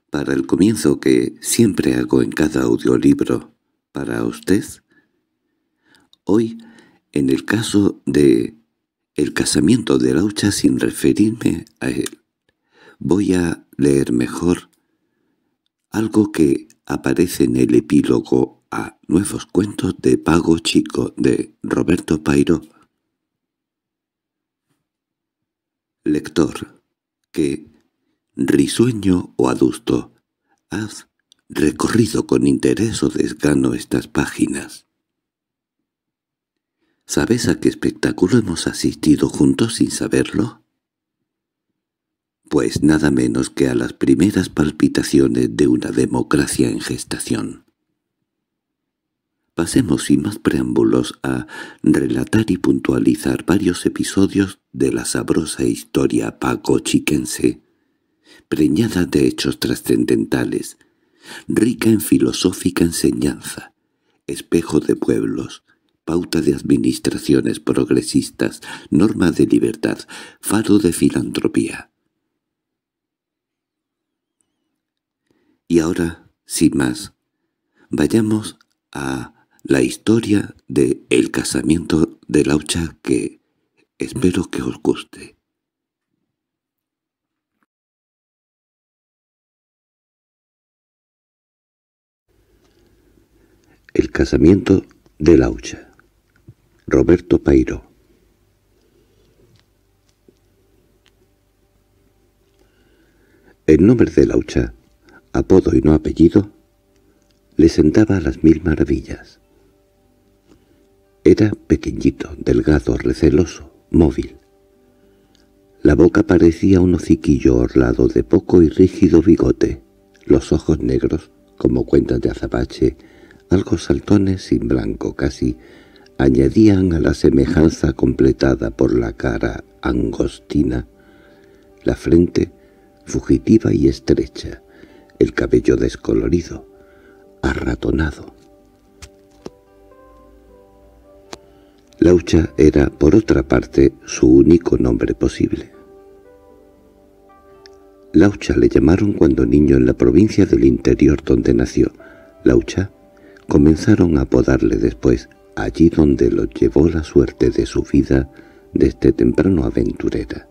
Para el comienzo que siempre hago en cada audiolibro para usted, hoy, en el caso de El casamiento de Laucha, sin referirme a él, voy a leer mejor algo que aparece en el epílogo a Nuevos cuentos de Pago Chico de Roberto Pairó. Lector, que, risueño o adusto, has recorrido con interés o desgano estas páginas. ¿Sabes a qué espectáculo hemos asistido juntos sin saberlo? Pues nada menos que a las primeras palpitaciones de una democracia en gestación. Pasemos sin más preámbulos a relatar y puntualizar varios episodios de la sabrosa historia paco-chiquense, preñada de hechos trascendentales, rica en filosófica enseñanza, espejo de pueblos, pauta de administraciones progresistas, norma de libertad, faro de filantropía. Y ahora, sin más, vayamos a la historia de El casamiento de Laucha, que espero que os guste. El casamiento de Laucha. Roberto Pairó. El nombre de Laucha, apodo y no apellido, le sentaba a las mil maravillas. Era pequeñito, delgado, receloso, móvil. La boca parecía un hociquillo orlado de poco y rígido bigote, los ojos negros, como cuentas de azabache, algo saltones sin blanco casi, añadían a la semejanza completada por la cara angostina, la frente fugitiva y estrecha, el cabello descolorido, arratonado. Laucha era, por otra parte, su único nombre posible. Laucha le llamaron cuando niño en la provincia del interior donde nació. Laucha comenzaron a apodarle después, allí donde lo llevó la suerte de su vida desde temprano aventurera.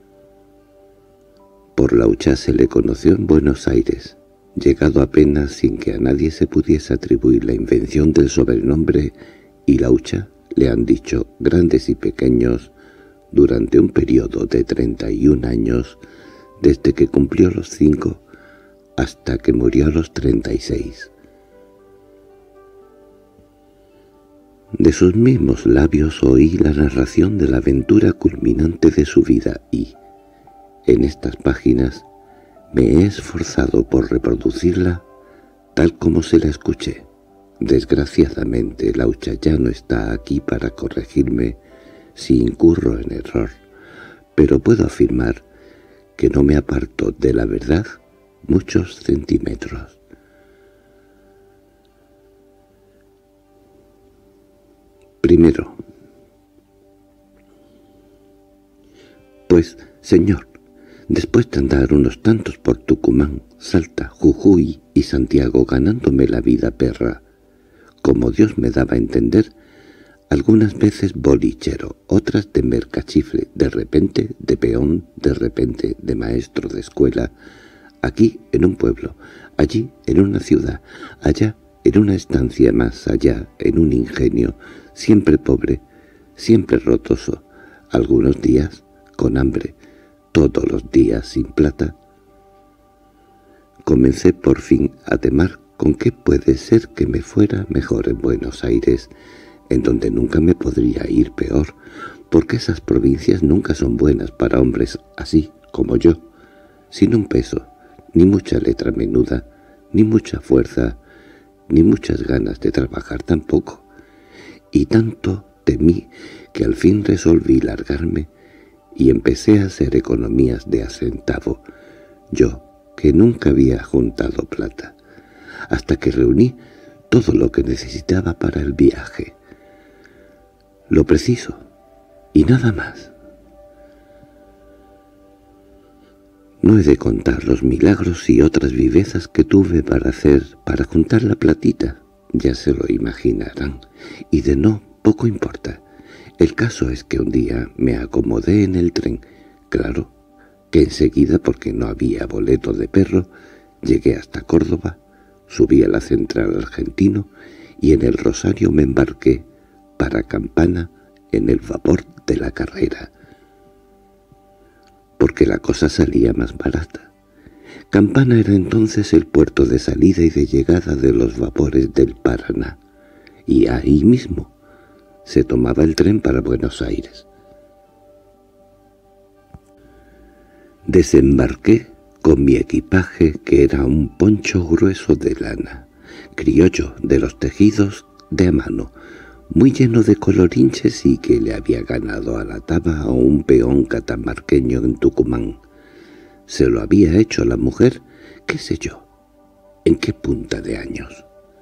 Por Laucha se le conoció en Buenos Aires, llegado apenas sin que a nadie se pudiese atribuir la invención del sobrenombre, y Laucha, le han dicho grandes y pequeños, durante un periodo de 31 años, desde que cumplió los 5 hasta que murió a los 36. De sus mismos labios oí la narración de la aventura culminante de su vida y, en estas páginas, me he esforzado por reproducirla tal como se la escuché. Desgraciadamente, Laucha ya no está aquí para corregirme si incurro en error, pero puedo afirmar que no me aparto de la verdad muchos centímetros. Primero. Pues, señor, después de andar unos tantos por Tucumán, Salta, Jujuy y Santiago ganándome la vida perra, como Dios me daba a entender, algunas veces bolichero, otras de mercachifle, de repente de peón, de repente de maestro de escuela, aquí en un pueblo, allí en una ciudad, allá en una estancia más allá, en un ingenio, siempre pobre, siempre rotoso, algunos días con hambre, todos los días sin plata. Comencé por fin a temar con qué puede ser que me fuera mejor en Buenos Aires, en donde nunca me podría ir peor, porque esas provincias nunca son buenas para hombres así como yo, sin un peso, ni mucha letra menuda, ni mucha fuerza, ni muchas ganas de trabajar tampoco. Y tanto temí que al fin resolví largarme y empecé a hacer economías de a centavo, yo que nunca había juntado plata, hasta que reuní todo lo que necesitaba para el viaje. Lo preciso, y nada más. No he de contar los milagros y otras vivezas que tuve para juntar la platita. Ya se lo imaginarán. Y de no, poco importa. El caso es que un día me acomodé en el tren. Claro que enseguida, porque no había boleto de perro, llegué hasta Córdoba, subí a la central Argentino y en el Rosario me embarqué para Campana en el vapor de la Carrera, porque la cosa salía más barata. Campana era entonces el puerto de salida y de llegada de los vapores del Paraná, y ahí mismo se tomaba el tren para Buenos Aires. Desembarqué con mi equipaje, que era un poncho grueso de lana, criollo de los tejidos de a mano, muy lleno de colorinches y que le había ganado a la taba a un peón catamarqueño en Tucumán. Se lo había hecho la mujer, qué sé yo, en qué punta de años.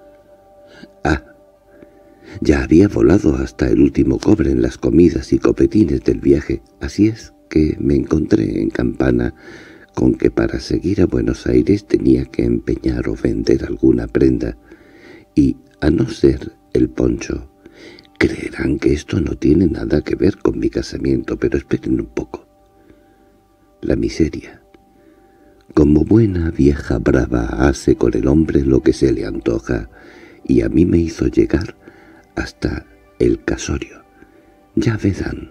Ya había volado hasta el último cobre en las comidas y copetines del viaje, así es que me encontré en Campana con que para seguir a Buenos Aires tenía que empeñar o vender alguna prenda, y a no ser el poncho. Creerán que esto no tiene nada que ver con mi casamiento, pero esperen un poco. La miseria, como buena vieja brava, hace con el hombre lo que se le antoja, y a mí me hizo llegar hasta el casorio. Ya verán.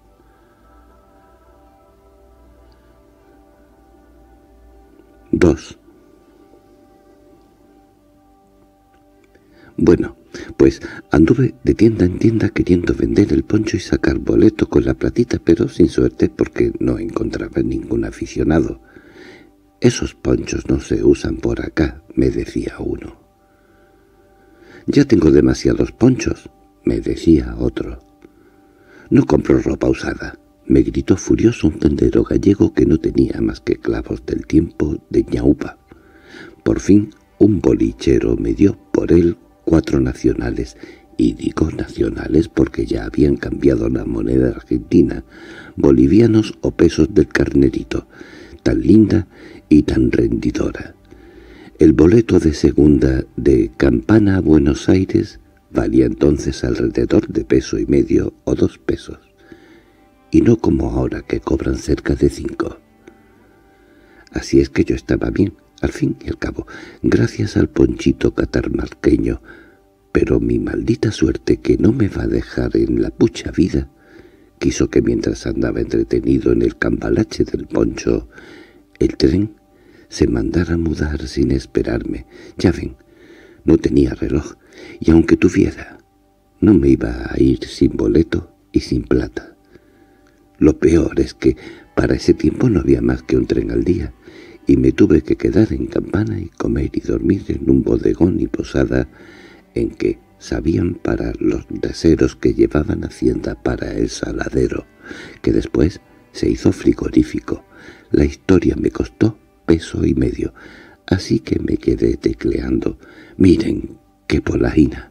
Bueno, pues anduve de tienda en tienda queriendo vender el poncho y sacar boleto con la platita, pero sin suerte porque no encontraba ningún aficionado. «Esos ponchos no se usan por acá», me decía uno. «Ya tengo demasiados ponchos», me decía otro. «No compro ropa usada», me gritó furioso un tendero gallego que no tenía más que clavos del tiempo de ñaupa. Por fin un bolichero me dio por él 4 nacionales, y digo nacionales porque ya habían cambiado la moneda argentina, bolivianos o pesos del carnerito, tan linda y tan rendidora. El boleto de segunda de Campana a Buenos Aires valía entonces alrededor de 1,5 o 2 pesos. Y no como ahora que cobran cerca de 5. Así es que yo estaba bien, al fin y al cabo, gracias al ponchito catamarqueño, pero mi maldita suerte, que no me va a dejar en la pucha vida, quiso que mientras andaba entretenido en el cambalache del poncho, el tren se mandara a mudar sin esperarme. Ya ven, no tenía reloj, y aunque tuviera, no me iba a ir sin boleto y sin plata. Lo peor es que para ese tiempo no había más que un tren al día, y me tuve que quedar en Campana y comer y dormir en un bodegón y posada en que sabían para los braseros que llevaban hacienda para el saladero, que después se hizo frigorífico. La historia me costó 1,5 pesos, así que me quedé tecleando. Miren qué polaina.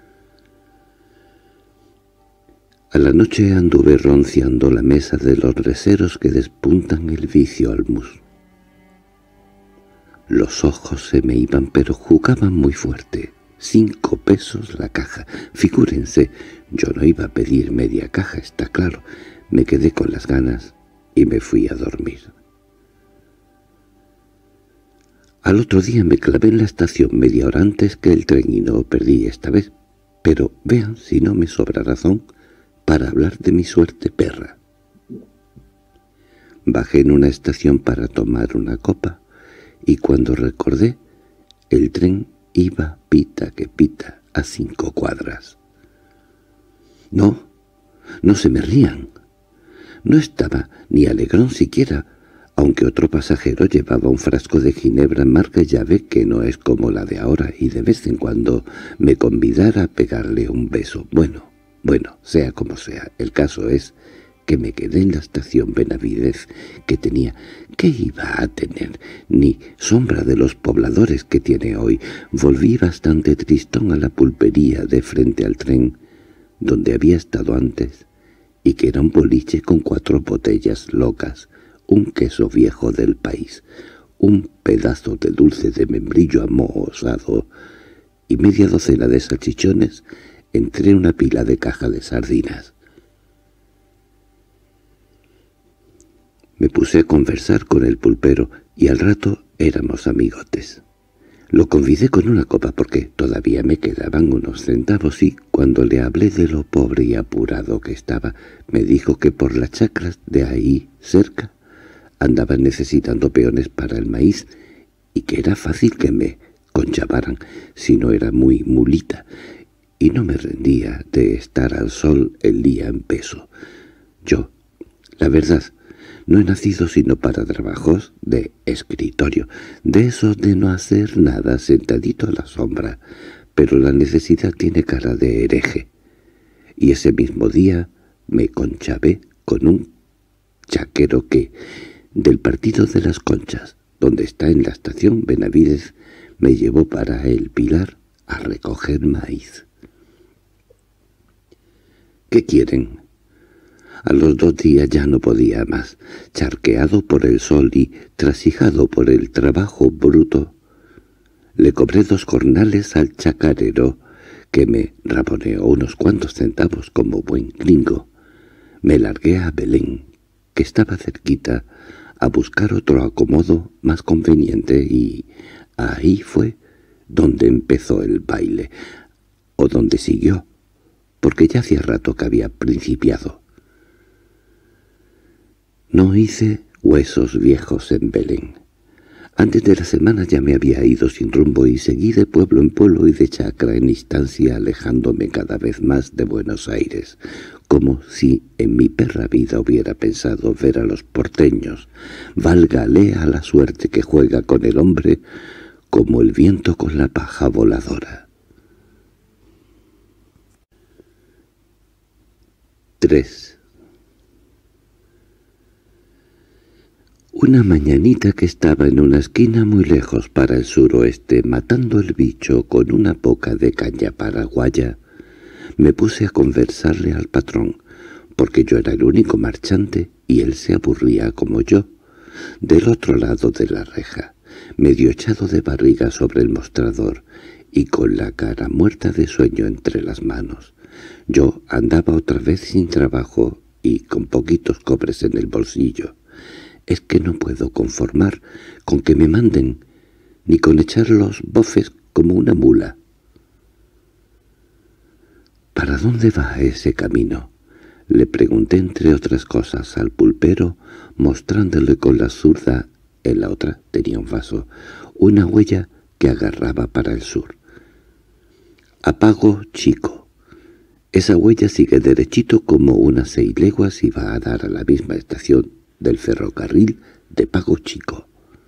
A la noche anduve ronciando la mesa de los reseros que despuntan el vicio al mus. Los ojos se me iban, pero jugaban muy fuerte. 5 pesos la caja. Figúrense, yo no iba a pedir media caja, está claro. Me quedé con las ganas y me fui a dormir. Al otro día me clavé en la estación media hora antes que el tren y no perdí esta vez. Pero vean si no me sobra razón para hablar de mi suerte perra. Bajé en una estación para tomar una copa, y cuando recordé, el tren iba pita que pita a 5 cuadras. No se me rían. No estaba ni alegrón siquiera, aunque otro pasajero llevaba un frasco de ginebra marca llave que no es como la de ahora, y de vez en cuando me convidara a pegarle un beso. Bueno, sea como sea, el caso es que me quedé en la estación Benavidez, que tenía, ¿qué iba a tener? Ni sombra de los pobladores que tiene hoy. Volví bastante tristón a la pulpería de frente al tren, donde había estado antes, y que era un boliche con 4 botellas locas, un queso viejo del país, un pedazo de dulce de membrillo amosado y media docena de salchichones entre una pila de caja de sardinas. Me puse a conversar con el pulpero y al rato éramos amigotes. Lo convidé con una copa porque todavía me quedaban unos centavos y, cuando le hablé de lo pobre y apurado que estaba, me dijo que por las chacras de ahí cerca andaban necesitando peones para el maíz y que era fácil que me conchavaran si no era muy mulita y no me rendía de estar al sol el día en peso. Yo, la verdad, no he nacido sino para trabajos de escritorio, de esos de no hacer nada sentadito a la sombra, pero la necesidad tiene cara de hereje. Y ese mismo día me conchavé con un chaquero que, del partido de las Conchas, donde está en la estación Benavides, me llevó para el Pilar a recoger maíz. ¿Qué quieren? A los 2 días ya no podía más, charqueado por el sol y trasijado por el trabajo bruto. Le cobré 2 jornales al chacarero, que me raponeó unos cuantos centavos como buen gringo. Me largué a Belén, que estaba cerquita, a buscar otro acomodo más conveniente y ahí fue donde empezó el baile, o donde siguió, porque ya hacía rato que había principiado. No hice huesos viejos en Belén. Antes de la semana ya me había ido sin rumbo y seguí de pueblo en pueblo y de chacra en instancia, alejándome cada vez más de Buenos Aires, como si en mi perra vida hubiera pensado ver a los porteños. Válgale a la suerte que juega con el hombre como el viento con la paja voladora. 3. Una mañanita que estaba en una esquina muy lejos para el suroeste, matando el bicho con una poca de caña paraguaya, me puse a conversarle al patrón, porque yo era el único marchante y él se aburría como yo, del otro lado de la reja, medio echado de barriga sobre el mostrador y con la cara muerta de sueño entre las manos. Yo andaba otra vez sin trabajo y con poquitos cobres en el bolsillo. Es que no puedo conformar con que me manden, ni con echar los bofes como una mula. —¿Para dónde va ese camino? —le pregunté entre otras cosas al pulpero, mostrándole con la zurda, en la otra tenía un vaso, una huella que agarraba para el sur. —A Pago Chico. Esa huella sigue derechito como unas 6 leguas y va a dar a la misma estación del ferrocarril de Pago Chico.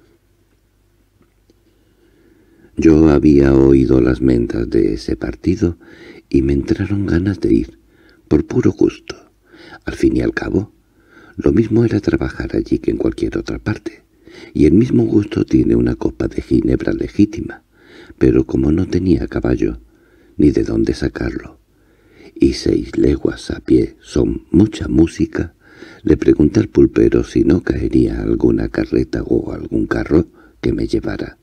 Yo había oído las mentas de ese partido y me entraron ganas de ir, por puro gusto. Al fin y al cabo, lo mismo era trabajar allí que en cualquier otra parte, y el mismo gusto tiene una copa de ginebra legítima, pero como no tenía caballo, ni de dónde sacarlo, y 6 leguas a pie son mucha música, le pregunté al pulpero si no caería alguna carreta o algún carro que me llevara.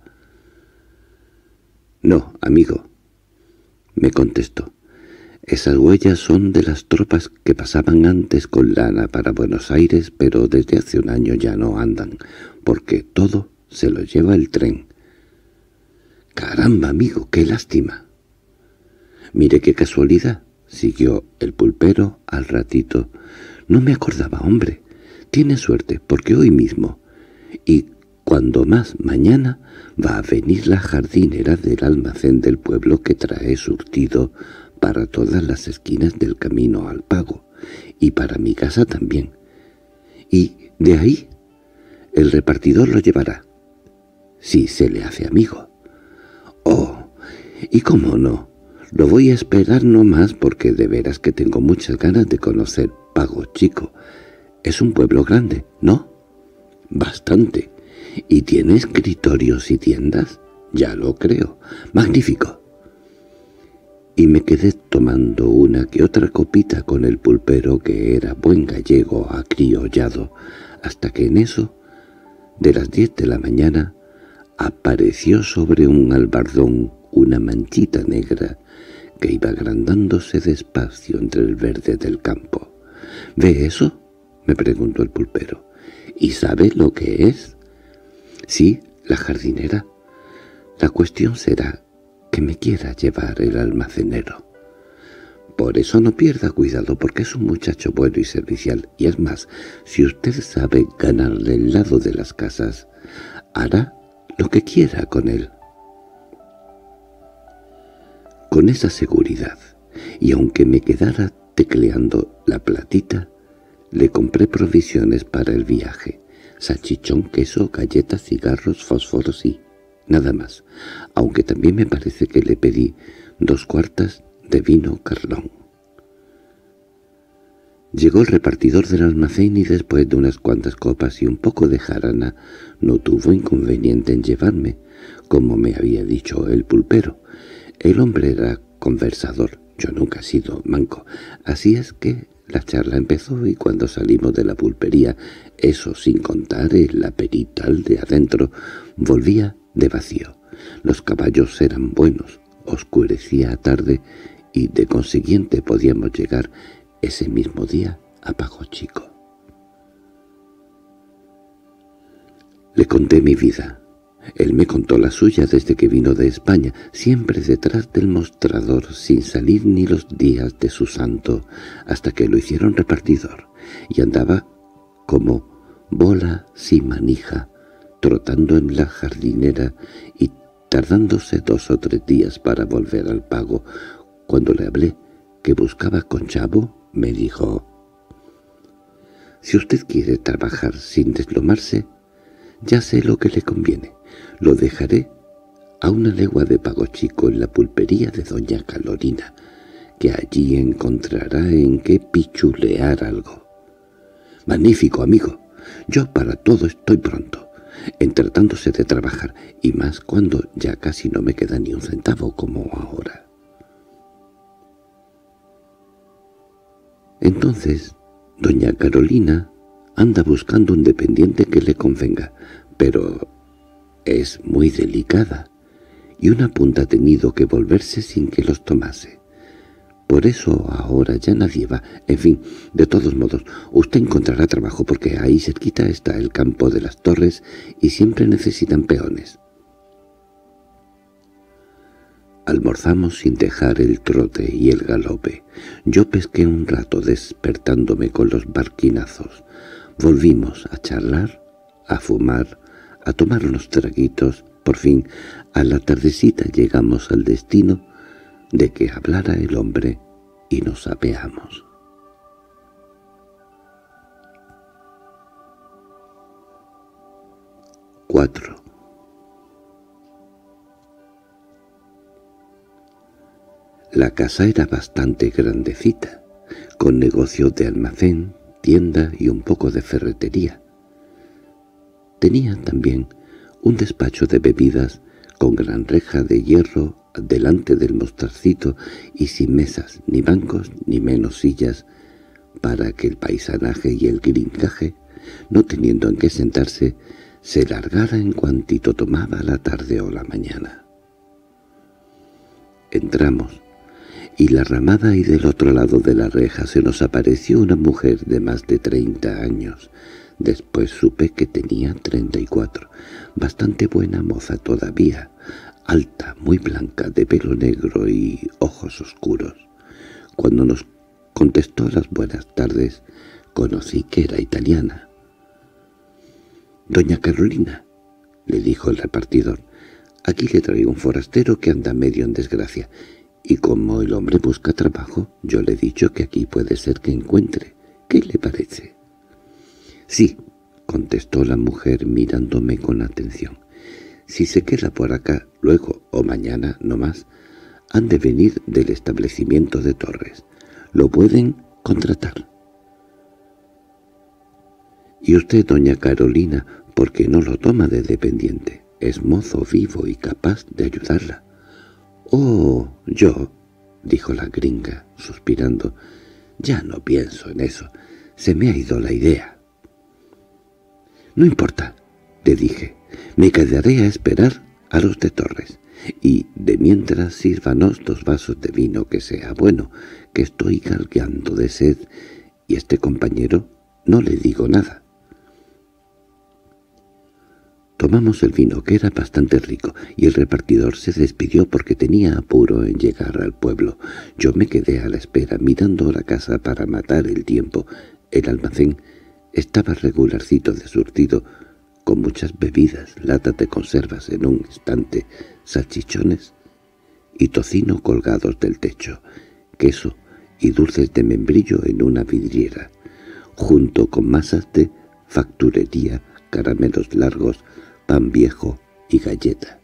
—No, amigo —me contestó—, esas huellas son de las tropas que pasaban antes con lana para Buenos Aires, pero desde hace un año ya no andan, porque todo se lo lleva el tren. —Caramba, amigo, qué lástima. —Mire qué casualidad —siguió el pulpero al ratito—. No me acordaba, hombre. Tiene suerte, porque hoy mismo, y cuando más mañana, va a venir la jardinera del almacén del pueblo que trae surtido para todas las esquinas del camino al Pago, y para mi casa también. Y de ahí el repartidor lo llevará, si se le hace amigo. —Oh, ¿y cómo no? Lo voy a esperar no más porque de veras que tengo muchas ganas de conocer Pago Chico. Es un pueblo grande, ¿no? —Bastante. —¿Y tiene escritorios y tiendas? —Ya lo creo. —Magnífico. y me quedé tomando una que otra copita con el pulpero, que era buen gallego acriollado, hasta que en eso, de las 10 de la mañana, apareció sobre un albardón una manchita negra que iba agrandándose despacio entre el verde del campo. —¿Ve eso? —me preguntó el pulpero. —¿Y sabe lo que es? —Sí, la jardinera. La cuestión será que me quiera llevar el almacenero. Por eso no pierda cuidado, porque es un muchacho bueno y servicial, y es más, si usted sabe ganarle el lado de las casas, hará lo que quiera con él. Con esa seguridad, y aunque me quedara tecleando la platita, le compré provisiones para el viaje: salchichón, queso, galletas, cigarros, fósforos y nada más, aunque también me parece que le pedí 2 cuartas de vino Carlón. Llegó el repartidor del almacén y después de unas cuantas copas y un poco de jarana no tuvo inconveniente en llevarme, como me había dicho el pulpero. El hombre era conversador, yo nunca he sido manco, así es que la charla empezó, y cuando salimos de la pulpería, eso sin contar el aperital de adentro, volvía de vacío. Los caballos eran buenos, oscurecía tarde y de consiguiente podíamos llegar ese mismo día a Pago Chico. Le conté mi vida. Él me contó la suya desde que vino de España, siempre detrás del mostrador, sin salir ni los días de su santo, hasta que lo hicieron repartidor, y andaba como bola sin manija, trotando en la jardinera y tardándose 2 o 3 días para volver al pago. Cuando le hablé que buscaba conchavo, me dijo: «Si usted quiere trabajar sin deslomarse, ya sé lo que le conviene. Lo dejaré a 1 legua de Pago Chico, en la pulpería de doña Carolina, que allí encontrará en qué pichulear algo». «Magnífico, amigo. Yo para todo estoy pronto, en tratándose de trabajar, y más cuando ya casi no me queda ni un centavo como ahora». Entonces, doña Carolina anda buscando un dependiente que le convenga, pero es muy delicada, y una punta ha tenido que volverse sin que los tomase. Por eso ahora ya nadie va. En fin, de todos modos, usted encontrará trabajo, porque ahí cerquita está el campo de las Torres y siempre necesitan peones. Almorzamos sin dejar el trote y el galope. Yo pesqué un rato despertándome con los barquinazos. Volvimos a charlar, a fumar, a tomar unos traguitos. Por fin, a la tardecita llegamos al destino de que hablara el hombre y nos apeamos. ―4. La casa era bastante grandecita, con negocio de almacén, tienda y un poco de ferretería. Tenía también un despacho de bebidas con gran reja de hierro delante del mostradcito y sin mesas, ni bancos, ni menos sillas, para que el paisanaje y el gringaje, no teniendo en qué sentarse, se largara en cuantito tomaba la tarde o la mañana. Entramos, y la ramada y del otro lado de la reja se nos apareció una mujer de más de 30 años. Después supe que tenía 34, bastante buena moza todavía, alta, muy blanca, de pelo negro y ojos oscuros. Cuando nos contestó las buenas tardes, conocí que era italiana. «Doña Carolina», le dijo el repartidor, «aquí le traigo un forastero que anda medio en desgracia, y como el hombre busca trabajo, yo le he dicho que aquí puede ser que encuentre. ¿Qué le parece?» «Sí», contestó la mujer mirándome con atención. «Si se queda por acá, luego o mañana, no más, han de venir del establecimiento de Torres. Lo pueden contratar». «¿Y usted, doña Carolina, por qué no lo toma de dependiente? Es mozo vivo y capaz de ayudarla». «Oh, yo», —dijo la gringa, suspirando—, ya no pienso en eso. Se me ha ido la idea. —No importa —le dije—, me quedaré a esperar a los de Torres. Y de mientras sírvanos 2 vasos de vino que sea bueno, que estoy galgueando de sed, y este compañero no le digo nada. Tomamos el vino, que era bastante rico, y el repartidor se despidió porque tenía apuro en llegar al pueblo. Yo me quedé a la espera, mirando la casa para matar el tiempo. El almacén estaba regularcito de surtido, con muchas bebidas, latas de conservas en un estante, salchichones y tocino colgados del techo, queso y dulces de membrillo en una vidriera, junto con masas de facturería, caramelos largos, pan viejo y galleta.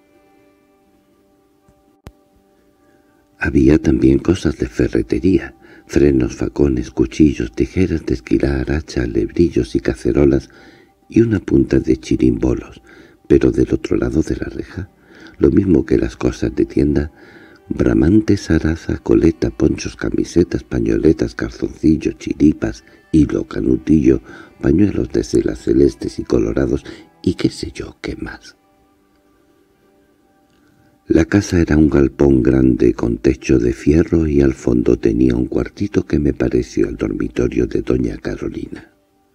Había también cosas de ferretería, frenos, facones, cuchillos, tijeras de esquilar, hacha, lebrillos y cacerolas, y una punta de chirimbolos, pero del otro lado de la reja, lo mismo que las cosas de tienda, bramante, zaraza, coleta, ponchos, camisetas, pañoletas, calzoncillos, chiripas, hilo, canutillo, pañuelos de seda celestes y colorados, y qué sé yo qué más. La casa era un galpón grande con techo de fierro y al fondo tenía un cuartito que me pareció el dormitorio de doña Carolina.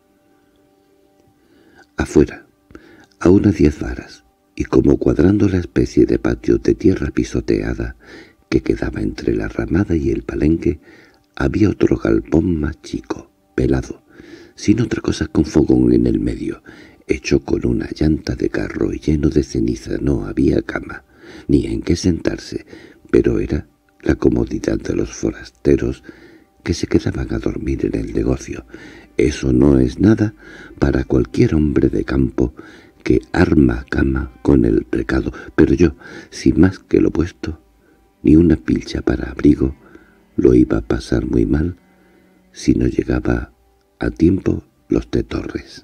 Afuera, a unas 10 varas, y como cuadrando la especie de patio de tierra pisoteada que quedaba entre la ramada y el palenque, había otro galpón más chico, pelado, sin otra cosa que un fogón en el medio, hecho con una llanta de carro y lleno de ceniza. No había cama, ni en qué sentarse, pero era la comodidad de los forasteros que se quedaban a dormir en el negocio. Eso no es nada para cualquier hombre de campo que arma cama con el recado, pero yo, sin más que lo puesto, ni una pilcha para abrigo, lo iba a pasar muy mal si no llegaba a tiempo los de Torres.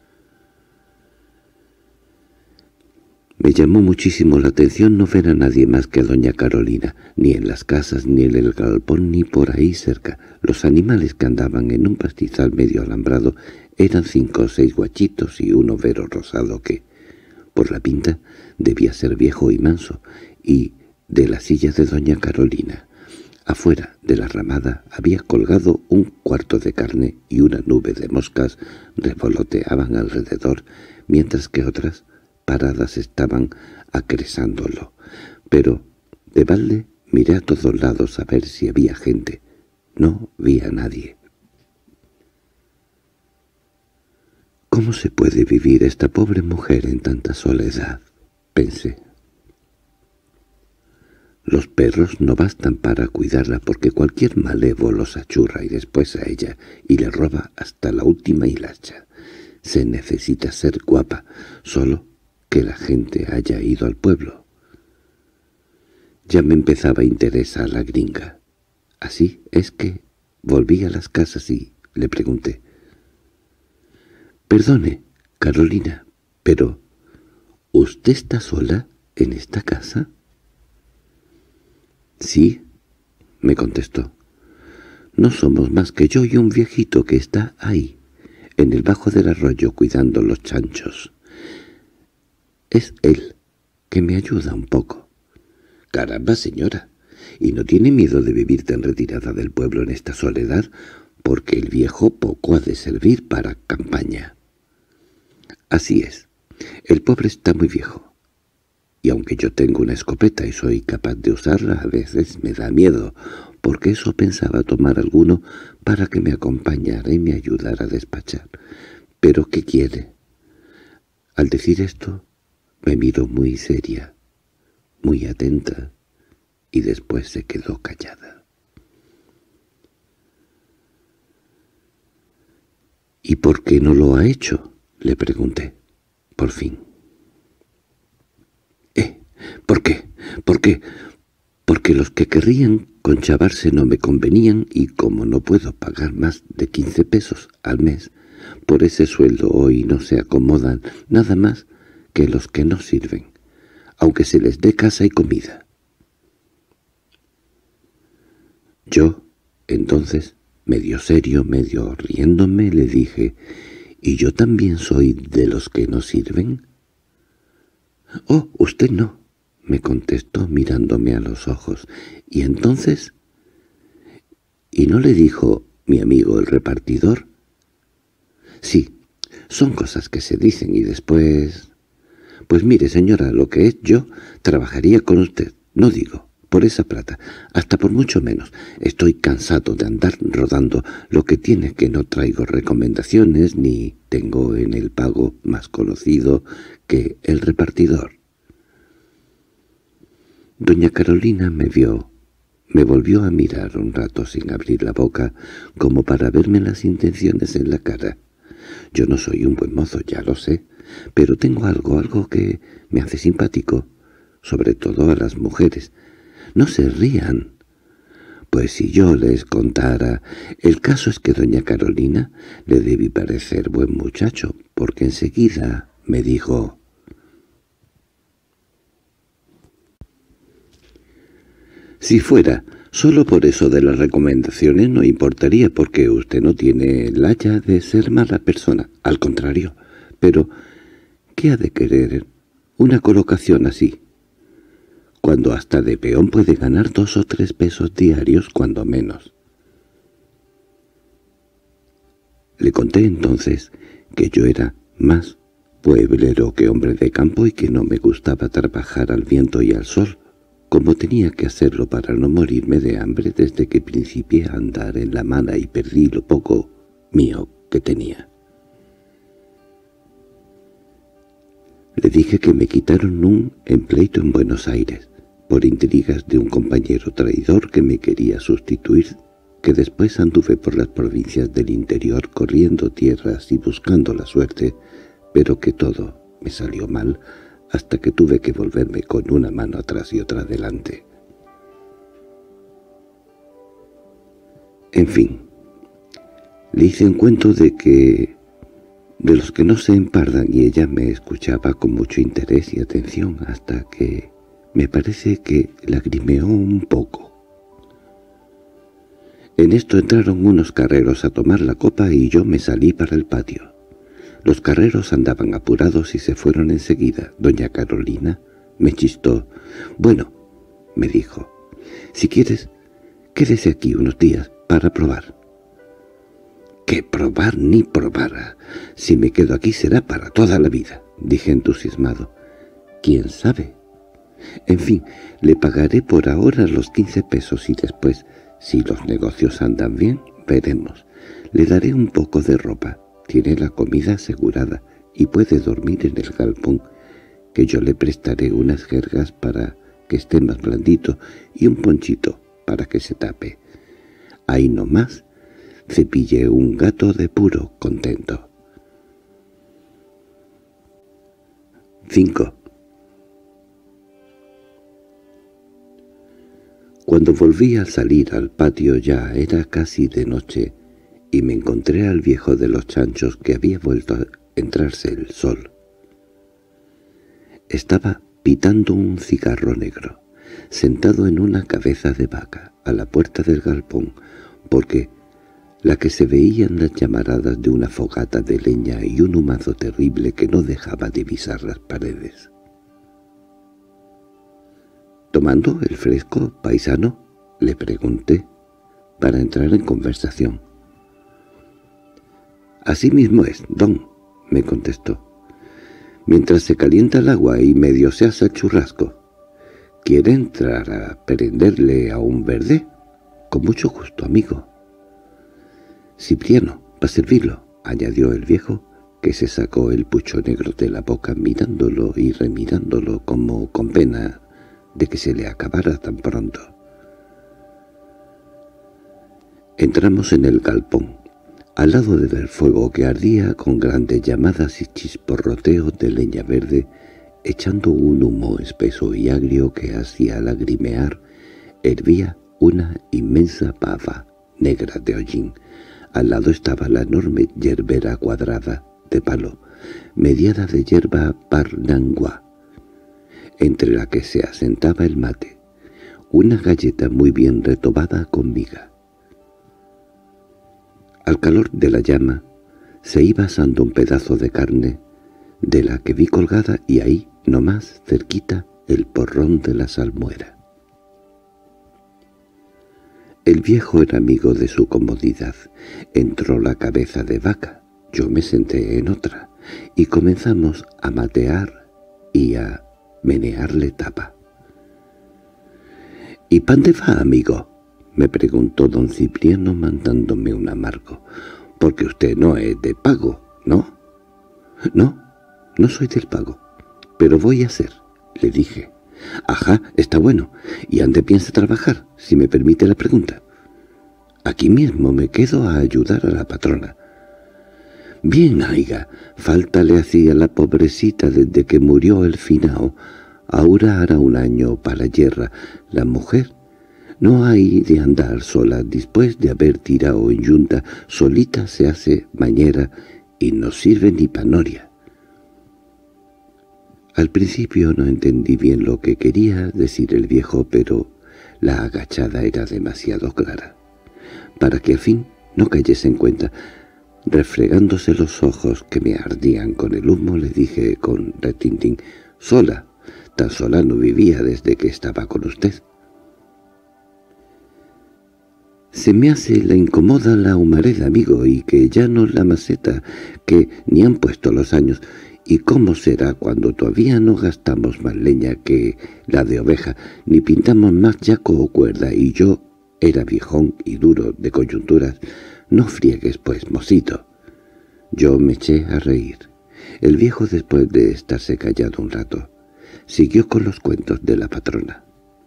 Me llamó muchísimo la atención no ver a nadie más que a doña Carolina, ni en las casas, ni en el galpón, ni por ahí cerca. Los animales que andaban en un pastizal medio alambrado eran 5 o 6 guachitos y un overo rosado que, por la pinta, debía ser viejo y manso, y de la silla de doña Carolina, afuera de la ramada, había colgado un cuarto de carne y una nube de moscas revoloteaban alrededor, mientras que otras paradas estaban acresándolo. Pero de balde miré a todos lados a ver si había gente. No vi a nadie. ¿Cómo se puede vivir esta pobre mujer en tanta soledad?, pensé. Los perros no bastan para cuidarla porque cualquier malevo los achurra y después a ella y le roba hasta la última hilacha. Se necesita ser guapa, solo que la gente haya ido al pueblo. Ya me empezaba a interesar la gringa. Así es que volví a las casas y le pregunté: «Perdone, Carolina, pero ¿usted está sola en esta casa?» «Sí», me contestó. «No somos más que yo y un viejito que está ahí, en el bajo del arroyo cuidando los chanchos. Es él que me ayuda un poco». «Caramba, señora, ¿y no tiene miedo de vivir tan retirada del pueblo en esta soledad? Porque el viejo poco ha de servir para campaña». «Así es, el pobre está muy viejo. Y aunque yo tengo una escopeta y soy capaz de usarla, a veces me da miedo, porque eso pensaba tomar alguno para que me acompañara y me ayudara a despachar. Pero ¿qué quiere?». Al decir esto, me miró muy seria, muy atenta, y después se quedó callada. «¿Y por qué no lo ha hecho?», le pregunté, por fin. «¿Por qué? ¿Por qué? Porque los que querrían conchavarse no me convenían y como no puedo pagar más de 15 pesos al mes, por ese sueldo hoy no se acomodan nada más que los que no sirven, aunque se les dé casa y comida». Yo, entonces, medio serio, medio riéndome, le dije, «¿Y yo también soy de los que no sirven?» «Oh, usted no», me contestó mirándome a los ojos. «¿Y entonces?» «¿Y no le dijo mi amigo el repartidor?» «Sí, son cosas que se dicen y después...» «Pues mire, señora, lo que es yo, trabajaría con usted, no digo, por esa plata, hasta por mucho menos. Estoy cansado de andar rodando, lo que tiene que no traigo recomendaciones ni tengo en el pago más conocido que el repartidor». Doña Carolina me vio, me volvió a mirar un rato sin abrir la boca, como para verme las intenciones en la cara. Yo no soy un buen mozo, ya lo sé, pero tengo algo que me hace simpático, sobre todo a las mujeres. No se rían. Pues si yo les contara... El caso es que doña Carolina le debí parecer buen muchacho, porque enseguida me dijo: «Si fuera solo por eso de las recomendaciones no importaría, porque usted no tiene la haya de ser mala persona, al contrario. Pero, ¿qué ha de querer una colocación así? Cuando hasta de peón puede ganar 2 o 3 pesos diarios, cuando menos». Le conté entonces que yo era más pueblero que hombre de campo y que no me gustaba trabajar al viento y al sol, como tenía que hacerlo para no morirme de hambre desde que principié a andar en la mala y perdí lo poco mío que tenía. Le dije que me quitaron un empleito en Buenos Aires, por intrigas de un compañero traidor que me quería sustituir, que después anduve por las provincias del interior corriendo tierras y buscando la suerte, pero que todo me salió mal, hasta que tuve que volverme con una mano atrás y otra adelante. En fin, le hice un cuento de los que no se empardan, y ella me escuchaba con mucho interés y atención hasta que me parece que lagrimeó un poco. En esto entraron unos carreros a tomar la copa y yo me salí para el patio. Los carreros andaban apurados y se fueron enseguida. Doña Carolina me chistó. «Bueno», me dijo, «si quieres, quédese aquí unos días para probar». «¿Qué probar ni probar? Si me quedo aquí será para toda la vida», dije entusiasmado. «¿Quién sabe? En fin, le pagaré por ahora los 15 pesos y después, si los negocios andan bien, veremos. Le daré un poco de ropa. Tiene la comida asegurada y puede dormir en el galpón, que yo le prestaré unas jergas para que esté más blandito y un ponchito para que se tape. Ahí nomás cepillé un gato de puro contento». 5. Cuando volví a salir al patio ya era casi de noche, y me encontré al viejo de los chanchos que había vuelto a entrarse el sol. Estaba pitando un cigarro negro, sentado en una cabeza de vaca, a la puerta del galpón, porque la que se veían las llamaradas de una fogata de leña y un humazo terrible que no dejaba divisar las paredes. «¿Tomando el fresco, paisano?», le pregunté, para entrar en conversación. «Así mismo es, don», me contestó, «mientras se calienta el agua y medio se asa el churrasco. ¿Quiere entrar a prenderle a un verde? Con mucho gusto, amigo». «Cipriano, para servirlo», añadió el viejo, que se sacó el pucho negro de la boca mirándolo y remirándolo como con pena de que se le acabara tan pronto. Entramos en el galpón, al lado del fuego que ardía con grandes llamadas y chisporroteos de leña verde, echando un humo espeso y agrio que hacía lagrimear. Hervía una inmensa pava negra de hollín. Al lado estaba la enorme yerbera cuadrada, de palo, mediada de hierba parnangua, entre la que se asentaba el mate, una galleta muy bien retobada con miga. Al calor de la llama se iba asando un pedazo de carne de la que vi colgada y ahí, nomás cerquita, el porrón de la salmuera. El viejo era amigo de su comodidad. Entró la cabeza de vaca, yo me senté en otra, y comenzamos a matear y a menearle tapa. —¿Y pan de fa, amigo? —me preguntó don Cipriano mandándome un amargo. —Porque usted no es de pago, ¿no? —No, no soy del pago, pero voy a ser —le dije. —Ajá, está bueno. ¿Y ande piensa trabajar, si me permite la pregunta? —Aquí mismo me quedo a ayudar a la patrona. —Bien, aiga, falta le hacía la pobrecita desde que murió el finao. Ahora hará un año para yerra. La mujer no hay de andar sola. Después de haber tirado en yunta, solita se hace mañera y no sirve ni pa' noria. Al principio no entendí bien lo que quería decir el viejo, pero la agachada era demasiado clara para que al fin no cayese en cuenta. Refregándose los ojos que me ardían con el humo, le dije con retintín: «Sola, tan sola no vivía desde que estaba con usted». «Se me hace la incomoda la humareda, amigo, y que ya no la maceta, que ni han puesto los años. ¿Y cómo será cuando todavía no gastamos más leña que la de oveja, ni pintamos más yaco o cuerda, y yo era viejón y duro de coyunturas? No friegues, pues, mocito». Yo me eché a reír. El viejo, después de estarse callado un rato, siguió con los cuentos de la patrona.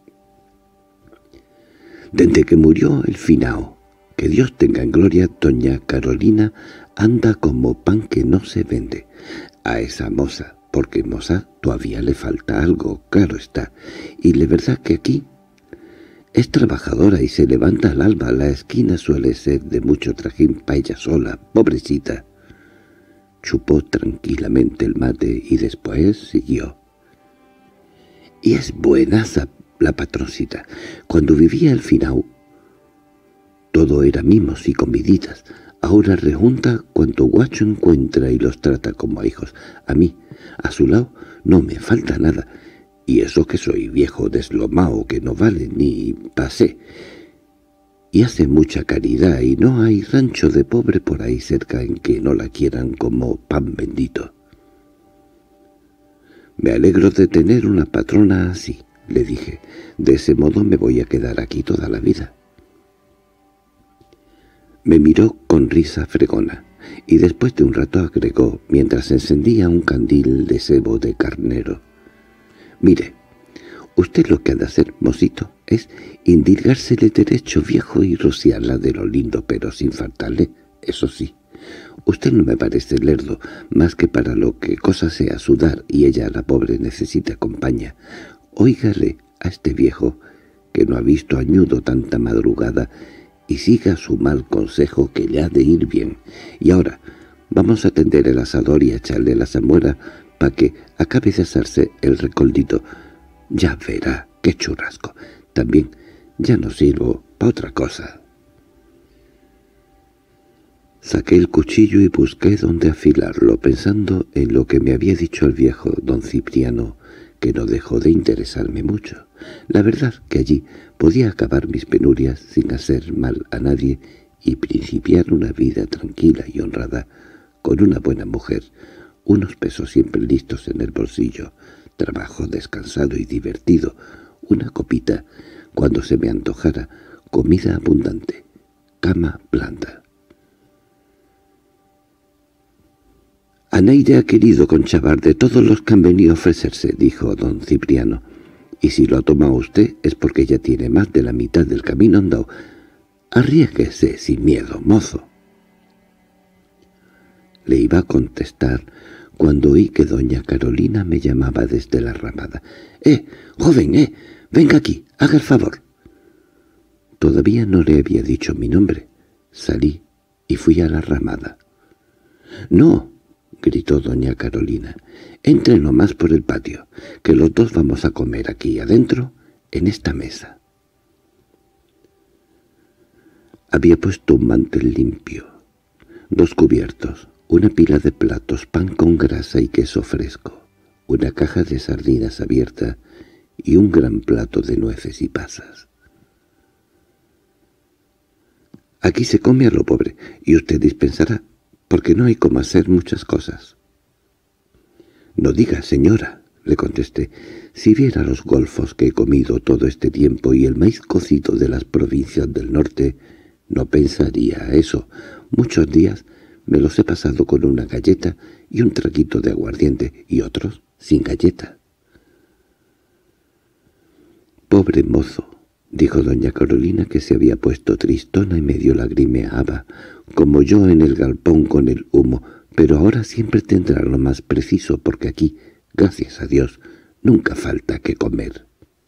«Desde que murió el finao, que Dios tenga en gloria, doña Carolina anda como pan que no se vende. A esa moza, porque moza todavía le falta algo, claro está, y la verdad que aquí es trabajadora y se levanta al alba. La esquina suele ser de mucho trajín pa' ella sola, pobrecita». Chupó tranquilamente el mate y después siguió. «Y es buena la patroncita. Cuando vivía el finao, todo era mimos y comiditas. Ahora rejunta cuanto guacho encuentra y los trata como a hijos. A mí, a su lado, no me falta nada. Y eso que soy viejo deslomao, que no vale ni pasé. Y hace mucha caridad, y no hay rancho de pobre por ahí cerca en que no la quieran como pan bendito». «Me alegro de tener una patrona así», le dije. «De ese modo me voy a quedar aquí toda la vida». Me miró con risa fregona, y después de un rato agregó, mientras encendía un candil de sebo de carnero: «Mire, usted lo que ha de hacer, mocito, es indilgársele derecho viejo y rociarla de lo lindo, pero sin faltarle, eso sí. Usted no me parece lerdo, más que para lo que cosa sea sudar, y ella, la pobre, necesita compañía. Óigale a este viejo, que no ha visto añudo tanta madrugada, y siga su mal consejo, que le ha de ir bien. Y ahora vamos a tender el asador y a echarle la salmuera pa' que acabe de asarse el recoldito. Ya verá qué churrasco. También ya no sirvo pa' otra cosa». Saqué el cuchillo y busqué dónde afilarlo, pensando en lo que me había dicho el viejo don Cipriano, que no dejó de interesarme mucho. La verdad que allí podía acabar mis penurias sin hacer mal a nadie y principiar una vida tranquila y honrada, con una buena mujer, unos pesos siempre listos en el bolsillo, trabajo descansado y divertido, una copita cuando se me antojara, comida abundante, cama blanda. «Anaide ha querido conchavar de todos los que han venido a ofrecerse», dijo don Cipriano, «y si lo ha tomado usted es porque ya tiene más de la mitad del camino andado. Arriésguese sin miedo, mozo». Le iba a contestar cuando oí que doña Carolina me llamaba desde la ramada. Joven, venga aquí, haga el favor». Todavía no le había dicho mi nombre. Salí y fui a la ramada. «No», gritó doña Carolina, «entre nomás por el patio, que los dos vamos a comer aquí adentro, en esta mesa». Había puesto un mantel limpio, 2 cubiertos, una pila de platos, pan con grasa y queso fresco, una caja de sardinas abierta y un gran plato de nueces y pasas. «Aquí se come a lo pobre, y usted dispensará, porque no hay como hacer muchas cosas». «No diga, señora», le contesté, «si viera los golfos que he comido todo este tiempo y el maíz cocido de las provincias del norte, no pensaría eso. Muchos días me los he pasado con una galleta y un traguito de aguardiente, y otros sin galleta». «Pobre mozo», dijo doña Carolina, que se había puesto tristona y medio lagrimeaba, como yo en el galpón con el humo, «pero ahora siempre tendrá lo más preciso, porque aquí, gracias a Dios, nunca falta que comer».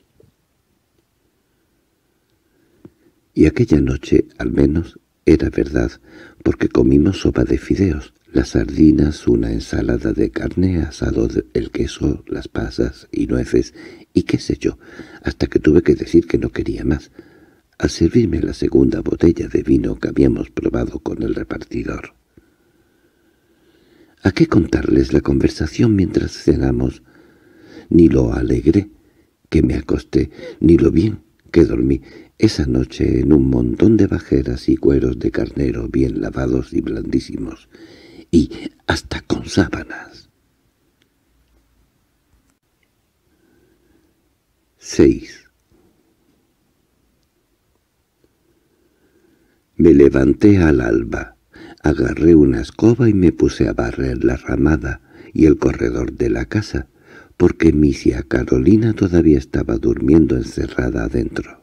Y aquella noche, al menos, era verdad, porque comimos sopa de fideos, las sardinas, una ensalada de carne, asado el queso, las pasas y nueces, y qué sé yo, hasta que tuve que decir que no quería más, al servirme la segunda botella de vino que habíamos probado con el repartidor. ¿A qué contarles la conversación mientras cenamos? Ni lo alegre que me acosté, ni lo bien que dormí esa noche en un montón de bajeras y cueros de carnero bien lavados y blandísimos, y hasta con sábanas. 6. Me levanté al alba, agarré una escoba y me puse a barrer la ramada y el corredor de la casa, porque misia Carolina todavía estaba durmiendo encerrada adentro.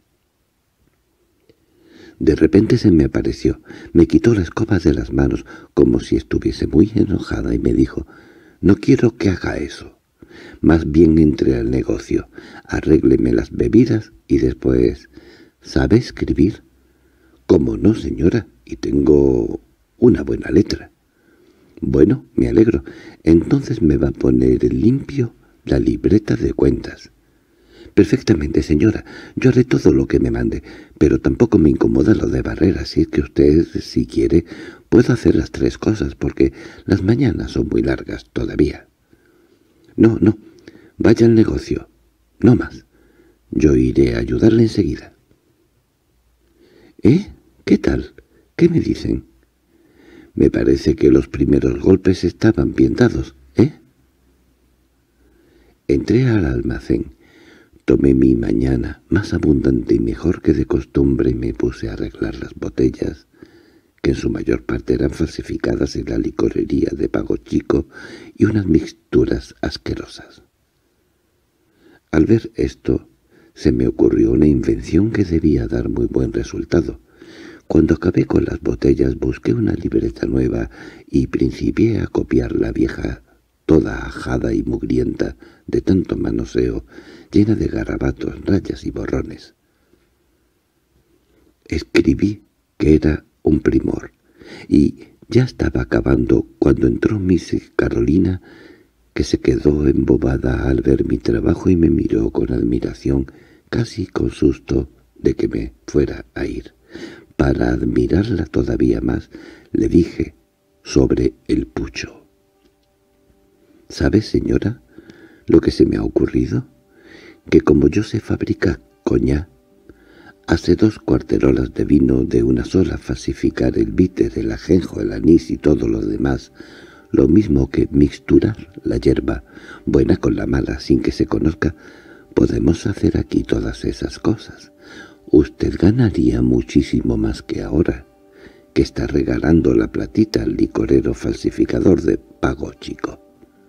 De repente se me apareció, me quitó la escoba de las manos, como si estuviese muy enojada, y me dijo: «No quiero que haga eso. Más bien entre al negocio, arrégleme las bebidas y después... ¿Sabe escribir?» «¿Cómo no, señora? Y tengo una buena letra». «Bueno, me alegro. Entonces me va a poner en limpio la libreta de cuentas». «Perfectamente, señora. Yo haré todo lo que me mande, pero tampoco me incomoda lo de barrer, así que usted, si quiere, puedo hacer las 3 cosas, porque las mañanas son muy largas todavía». «No, no. Vaya al negocio. No más. Yo iré a ayudarle enseguida». «¿Eh? ¿Qué tal? ¿Qué me dicen?» «Me parece que los primeros golpes estaban bien dados, ¿eh?» Entré al almacén. Tomé mi mañana, más abundante y mejor que de costumbre, y me puse a arreglar las botellas, que en su mayor parte eran falsificadas en la licorería de Pago Chico, y unas mixturas asquerosas. Al ver esto, se me ocurrió una invención que debía dar muy buen resultado. Cuando acabé con las botellas busqué una libreta nueva y principié a copiar la vieja, toda ajada y mugrienta de tanto manoseo, llena de garabatos, rayas y borrones. Escribí que era un primor, y ya estaba acabando cuando entró Miss Carolina, que se quedó embobada al ver mi trabajo y me miró con admiración, casi con susto de que me fuera a ir. Para admirarla todavía más, le dije sobre el pucho: «¿Sabe, señora, lo que se me ha ocurrido? Que como yo sé fabricar coñac, hace 2 cuarterolas de vino de una sola, falsificar el bitter, el ajenjo, el anís y todo lo demás, lo mismo que mixturar la hierba, buena con la mala, sin que se conozca. Podemos hacer aquí todas esas cosas. Usted ganaría muchísimo más que ahora, que está regalando la platita al licorero falsificador de Pago Chico».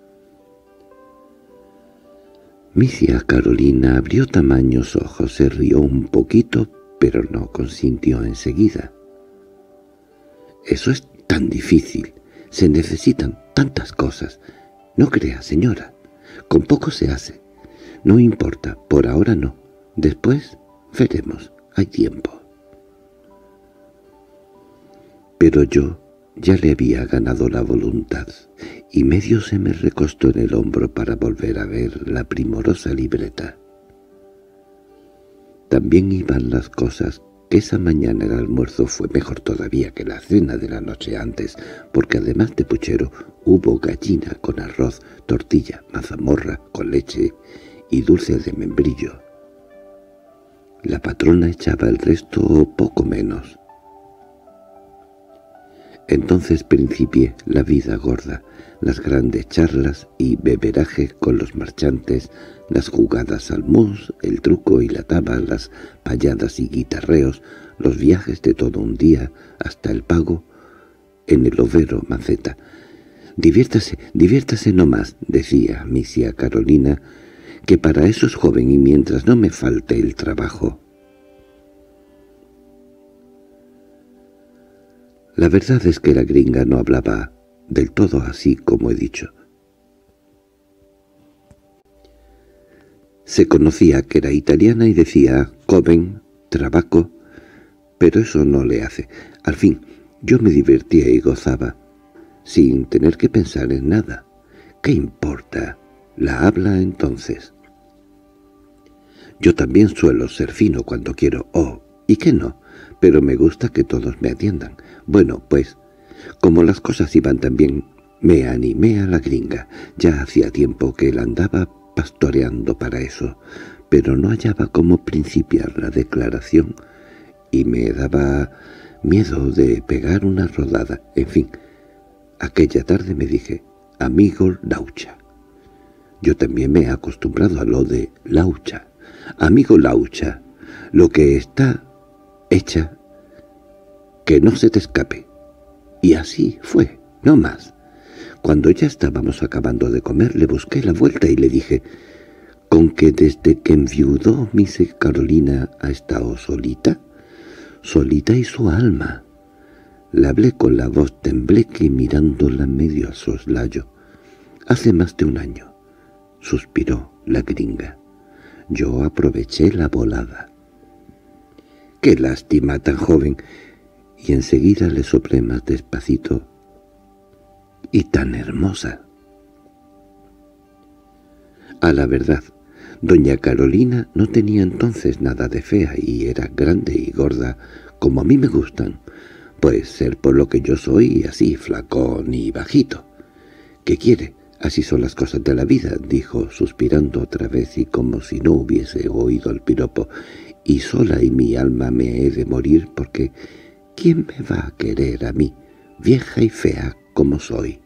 Misia Carolina abrió tamaños ojos, se rió un poquito, pero no consintió enseguida. «Eso es tan difícil, se necesitan tantas cosas. No crea, señora, con poco se hace. No importa, por ahora no. Después veremos, hay tiempo». Pero yo ya le había ganado la voluntad, y medio se me recostó en el hombro para volver a ver la primorosa libreta. También iban las cosas que esa mañana el almuerzo fue mejor todavía que la cena de la noche antes, porque además de puchero hubo gallina con arroz, tortilla, mazamorra con leche y dulce de membrillo. La patrona echaba el resto o poco menos. Entonces principié la vida gorda, las grandes charlas y beberaje con los marchantes, las jugadas al mus, el truco y la taba, las payadas y guitarreos, los viajes de todo un día hasta el pago en el overo Maceta. «Diviértase, diviértase no más», decía misia Carolina, «que para eso es joven y mientras no me falte el trabajo». La verdad es que la gringa no hablaba del todo así como he dicho. Se conocía que era italiana y decía «joven», «trabajo», pero eso no le hace. Al fin, yo me divertía y gozaba, sin tener que pensar en nada. ¿Qué importa? La habla entonces. Yo también suelo ser fino cuando quiero, ¿y qué no? Pero me gusta que todos me atiendan. Bueno, pues, como las cosas iban tan bien, me animé a la gringa. Ya hacía tiempo que él andaba pastoreando para eso, pero no hallaba cómo principiar la declaración y me daba miedo de pegar una rodada. En fin, aquella tarde me dije, amigo Laucha. Yo también me he acostumbrado a lo de Laucha. Amigo Laucha, lo que está hecha, que no se te escape. Y así fue, no más. Cuando ya estábamos acabando de comer, le busqué la vuelta y le dije, ¿con que desde que enviudó Miss Carolina ha estado solita? Solita y su alma. Le hablé con la voz tembleque y mirándola medio a soslayo. Hace más de un año, suspiró la gringa. Yo aproveché la volada. ¡Qué lástima tan joven! Y enseguida le soplé más despacito. ¡Y tan hermosa! A la verdad, doña Carolina no tenía entonces nada de fea y era grande y gorda, como a mí me gustan. Puede ser por lo que yo soy así, flacón y bajito. ¿Qué quiere? Así son las cosas de la vida, dijo, suspirando otra vez y como si no hubiese oído el piropo. Y sola y mi alma me he de morir porque ¿quién me va a querer a mí, vieja y fea como soy?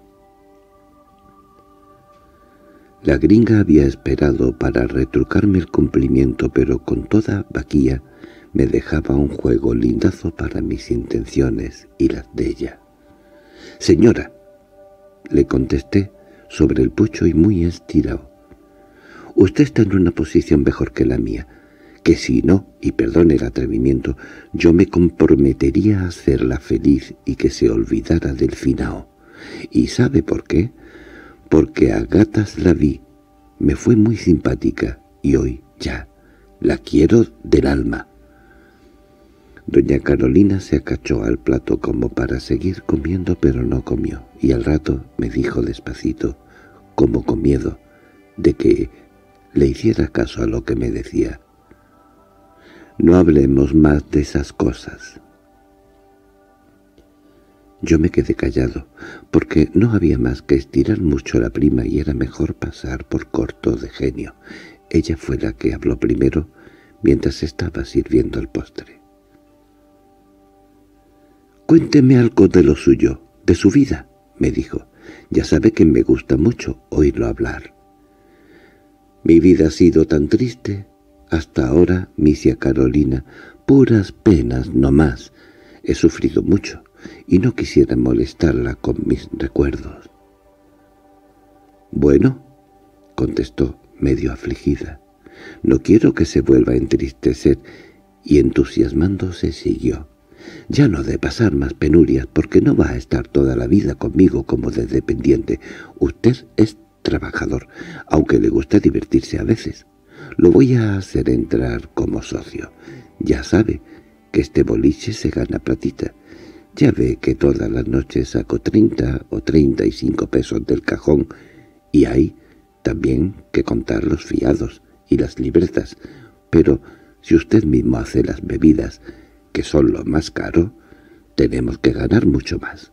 La gringa había esperado para retrucarme el cumplimiento, pero con toda vaquía me dejaba un juego lindazo para mis intenciones y las de ella. «Señora», le contesté sobre el pucho y muy estirado, «usted está en una posición mejor que la mía, que si no, y perdone el atrevimiento, yo me comprometería a hacerla feliz y que se olvidara del finao. ¿Y sabe por qué? Porque a gatas la vi, me fue muy simpática, y hoy, ya, la quiero del alma». Doña Carolina se acachó al plato como para seguir comiendo, pero no comió, y al rato me dijo despacito, como con miedo, de que le hiciera caso a lo que me decía. «No hablemos más de esas cosas». Yo me quedé callado, porque no había más que estirar mucho la prima y era mejor pasar por corto de genio. Ella fue la que habló primero, mientras estaba sirviendo el postre. «Cuénteme algo de lo suyo, de su vida», me dijo. «Ya sabe que me gusta mucho oírlo hablar». «Mi vida ha sido tan triste. Hasta ahora, misia Carolina, puras penas no más. He sufrido mucho, y no quisiera molestarla con mis recuerdos». «Bueno», contestó, medio afligida, «no quiero que se vuelva a entristecer», y entusiasmándose siguió. «Ya no ha de pasar más penurias, porque no va a estar toda la vida conmigo como de dependiente. Usted es trabajador, aunque le gusta divertirse a veces. Lo voy a hacer entrar como socio. Ya sabe que este boliche se gana platita. Ya ve que todas las noches saco 30 o 35 pesos del cajón, y hay también que contar los fiados y las libretas, pero Si usted mismo hace las bebidas, que son lo más caro, tenemos que ganar mucho más.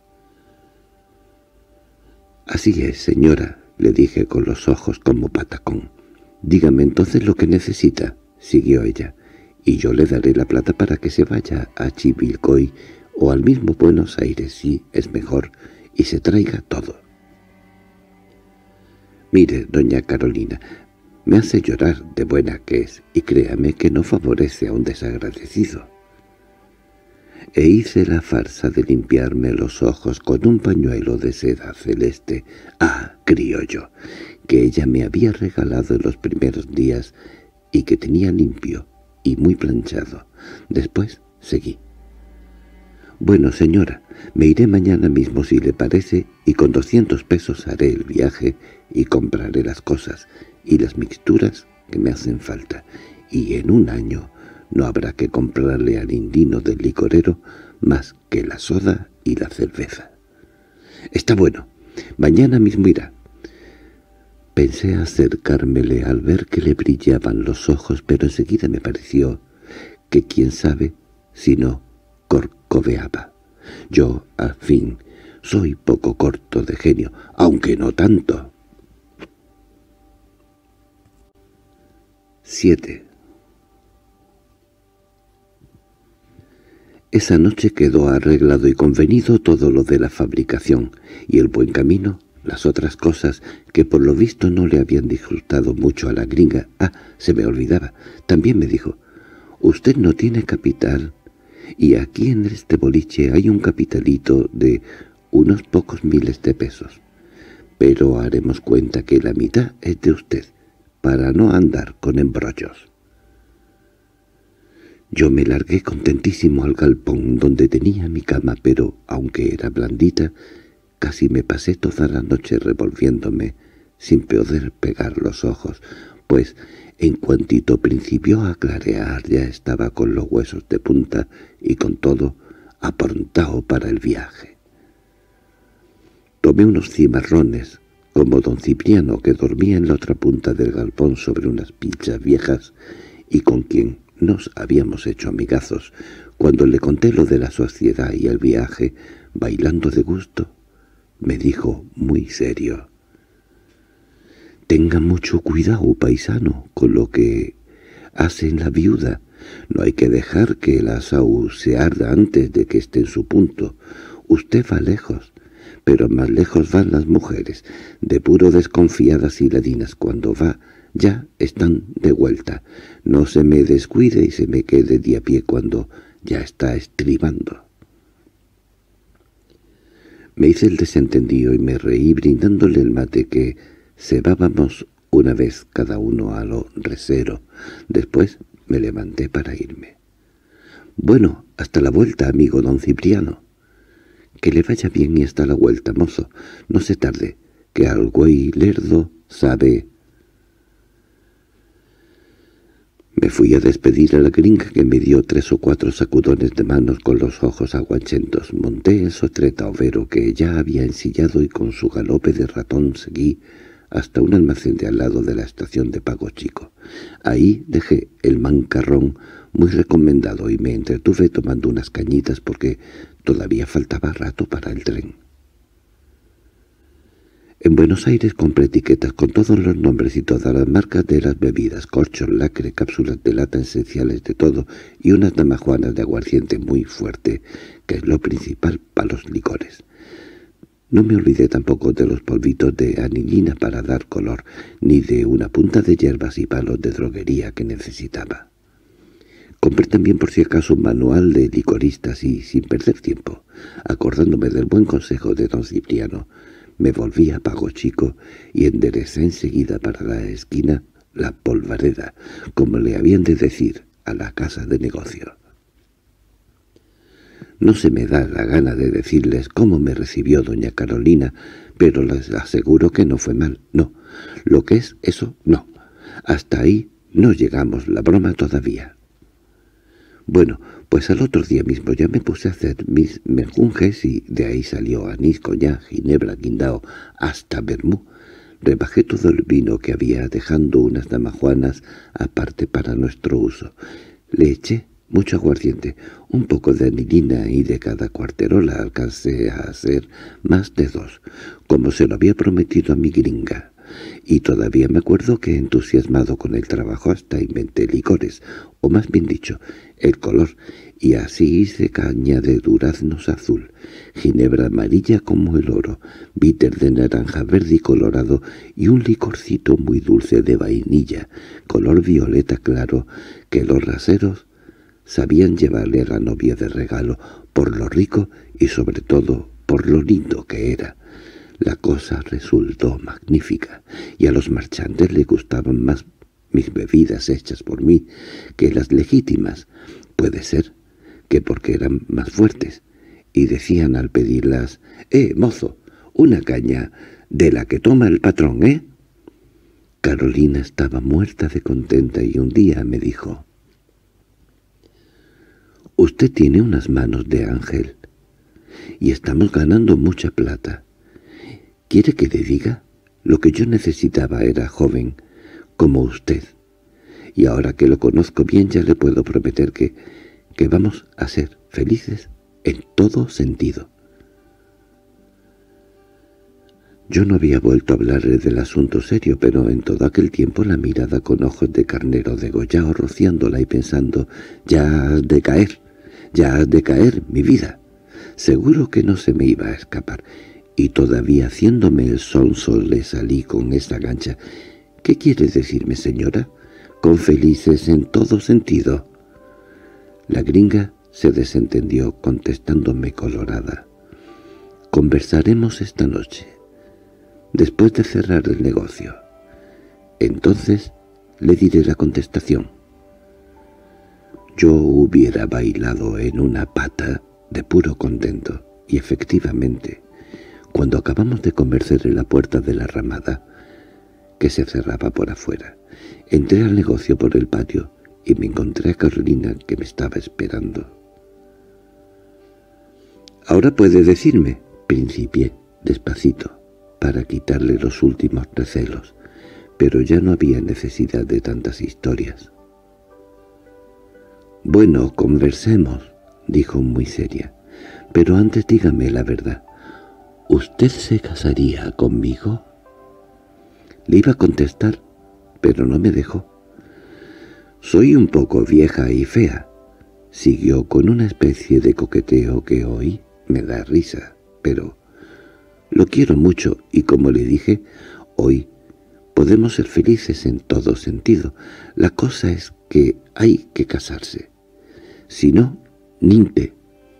—Así es, señora —le dije con los ojos como patacón—. Dígame entonces lo que necesita —siguió ella—, y yo le daré la plata para que se vaya a Chivilcoy o al mismo Buenos Aires, si es mejor, y se traiga todo. Mire, doña Carolina, me hace llorar de buena que es, y créame que no favorece a un desagradecido. E hice la farsa de limpiarme los ojos con un pañuelo de seda celeste, criollo, que ella me había regalado en los primeros días y que tenía limpio y muy planchado. Después seguí. —Bueno, señora, me iré mañana mismo si le parece, y con 200 pesos haré el viaje y compraré las cosas y las mixturas que me hacen falta, y en un año no habrá que comprarle al indino del licorero más que la soda y la cerveza. —Está bueno, mañana mismo irá. Pensé acercármele al ver que le brillaban los ojos, pero enseguida me pareció que quién sabe si no corcoveaba. Yo, al fin, soy poco corto de genio, aunque no tanto. 7. Esa noche quedó arreglado y convenido todo lo de la fabricación, y el buen camino, las otras cosas que por lo visto no le habían disgustado mucho a la gringa. Se me olvidaba. También me dijo: «Usted no tiene capital, y aquí en este boliche hay un capitalito de unos pocos miles de pesos. Pero haremos cuenta que la mitad es de usted, para no andar con embrollos». Yo me largué contentísimo al galpón donde tenía mi cama, pero, aunque era blandita, casi me pasé toda la noche revolviéndome, sin poder pegar los ojos, pues en cuantito principió a clarear ya estaba con los huesos de punta y con todo aprontado para el viaje. Tomé unos cimarrones, como don Cipriano, que dormía en la otra punta del galpón sobre unas pilchas viejas y con quien nos habíamos hecho amigazos. Cuando le conté lo de la sociedad y el viaje, bailando de gusto, me dijo muy serio: «Tenga mucho cuidado, paisano, con lo que hace en la viuda. No hay que dejar que el asau se arda antes de que esté en su punto. Usted va lejos, pero más lejos van las mujeres, de puro desconfiadas y ladinas. Cuando va, ya están de vuelta. No se me descuide y se me quede de a pie cuando ya está estribando». Me hice el desentendido y me reí brindándole el mate que cebábamos una vez cada uno a lo resero. Después me levanté para irme. «Bueno, hasta la vuelta, amigo don Cipriano». «Que le vaya bien y hasta la vuelta, mozo. No se tarde, que al güey lerdo sabe». Me fui a despedir a la gringa, que me dio 3 o 4 sacudones de manos con los ojos aguachentos. Monté el sotreta overo que ya había ensillado y con su galope de ratón seguí hasta un almacén de al lado de la estación de Pago Chico. Ahí dejé el mancarrón muy recomendado y me entretuve tomando unas cañitas porque todavía faltaba rato para el tren. En Buenos Aires compré etiquetas con todos los nombres y todas las marcas de las bebidas, corchos, lacre, cápsulas de lata esenciales de todo y unas damajuanas de aguardiente muy fuerte, que es lo principal para los licores. No me olvidé tampoco de los polvitos de anilina para dar color, ni de una punta de hierbas y palos de droguería que necesitaba. Compré también por si acaso un manual de licoristas y, sin perder tiempo, acordándome del buen consejo de don Cipriano, me volví a Pago Chico y enderecé enseguida para la esquina la polvareda, como le habían de decir a la casa de negocio. No se me da la gana de decirles cómo me recibió doña Carolina, pero les aseguro que no fue mal, no. Lo que es eso, no. Hasta ahí no llegamos la broma todavía. Bueno, pues al otro día mismo ya me puse a hacer mis menjunjes y de ahí salió anís, coñac, ginebra, guindao, hasta vermú. Rebajé todo el vino que había, dejando unas damajuanas aparte para nuestro uso. Le eché mucho aguardiente, un poco de anilina y de cada cuarterola alcancé a hacer más de 2, como se lo había prometido a mi gringa. Y todavía me acuerdo que, entusiasmado con el trabajo, hasta inventé licores, o más bien dicho, el color, y así hice caña de duraznos azul, ginebra amarilla como el oro, bitter de naranja verde y colorado, y un licorcito muy dulce de vainilla, color violeta claro, que los raseros sabían llevarle a la novia de regalo, por lo rico y sobre todo por lo lindo que era. La cosa resultó magnífica, y a los marchantes les gustaban más mis bebidas hechas por mí que las legítimas. Puede ser que porque eran más fuertes, y decían al pedirlas: mozo, una caña de la que toma el patrón, ¿eh? Carolina estaba muerta de contenta y un día me dijo: «Usted tiene unas manos de ángel, y estamos ganando mucha plata. ¿Quiere que le diga? Lo que yo necesitaba era joven, como usted. Y ahora que lo conozco bien ya le puedo prometer que vamos a ser felices en todo sentido». Yo no había vuelto a hablarle del asunto serio, pero en todo aquel tiempo la mirada con ojos de carnero degollado, rociándola y pensando: «Ya has de caer, mi vida». Seguro que no se me iba a escapar, y todavía haciéndome el sonso le salí con esta gancha: «¿Qué quiere decirme, señora? ¿Con felices en todo sentido?» La gringa se desentendió, contestándome colorada: «Conversaremos esta noche, después de cerrar el negocio. Entonces le diré la contestación». Yo hubiera bailado en una pata de puro contento, y efectivamente, cuando acabamos de comer cerré la puerta de la ramada, que se cerraba por afuera. Entré al negocio por el patio y me encontré a Carolina, que me estaba esperando. «Ahora puede decirme», principié despacito, para quitarle los últimos recelos, pero ya no había necesidad de tantas historias. «Bueno, conversemos», dijo muy seria, «pero antes dígame la verdad. ¿Usted se casaría conmigo?» Le iba a contestar, pero no me dejó. «Soy un poco vieja y fea», siguió con una especie de coqueteo que hoy me da risa, «pero lo quiero mucho y, como le dije, hoy podemos ser felices en todo sentido. La cosa es que hay que casarse. Si no, ninte».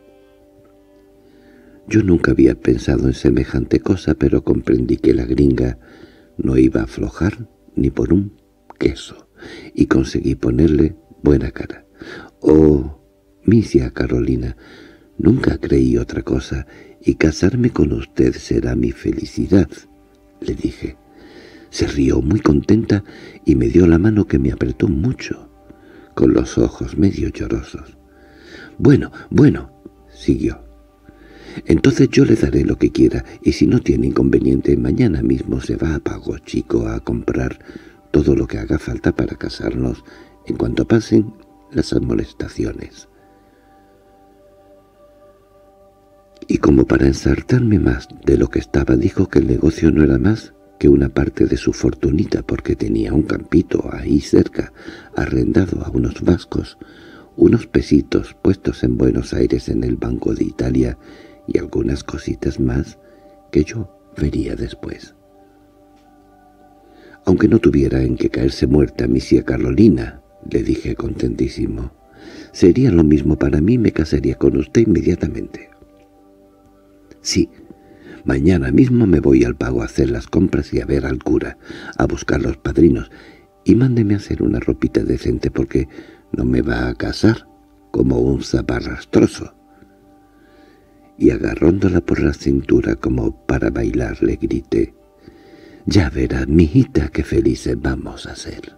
Yo nunca había pensado en semejante cosa, pero comprendí que la gringa no iba a aflojar ni por un queso, y conseguí ponerle buena cara. «Oh, misia Carolina, nunca creí otra cosa, y casarme con usted será mi felicidad», le dije. Se rió muy contenta y me dio la mano, que me apretó mucho, con los ojos medio llorosos. «Bueno, siguió. «Entonces yo le daré lo que quiera, y si no tiene inconveniente, mañana mismo se va a Pago Chico a comprar todo lo que haga falta para casarnos en cuanto pasen las amonestaciones». Y como para ensartarme más de lo que estaba, dijo que el negocio no era más que una parte de su fortunita, porque tenía un campito ahí cerca, arrendado a unos vascos, unos pesitos puestos en Buenos Aires en el Banco de Italia, y algunas cositas más que yo vería después. «Aunque no tuviera en que caerse muerta, misia Carolina», le dije contentísimo, «sería lo mismo para mí, me casaría con usted inmediatamente». «Sí, mañana mismo me voy al Pago a hacer las compras y a ver al cura, a buscar los padrinos, y mándeme a hacer una ropita decente, porque no me va a casar como un zaparrastroso». Y agarrándola por la cintura como para bailar, le grité: «Ya verás, mijita, qué felices vamos a ser».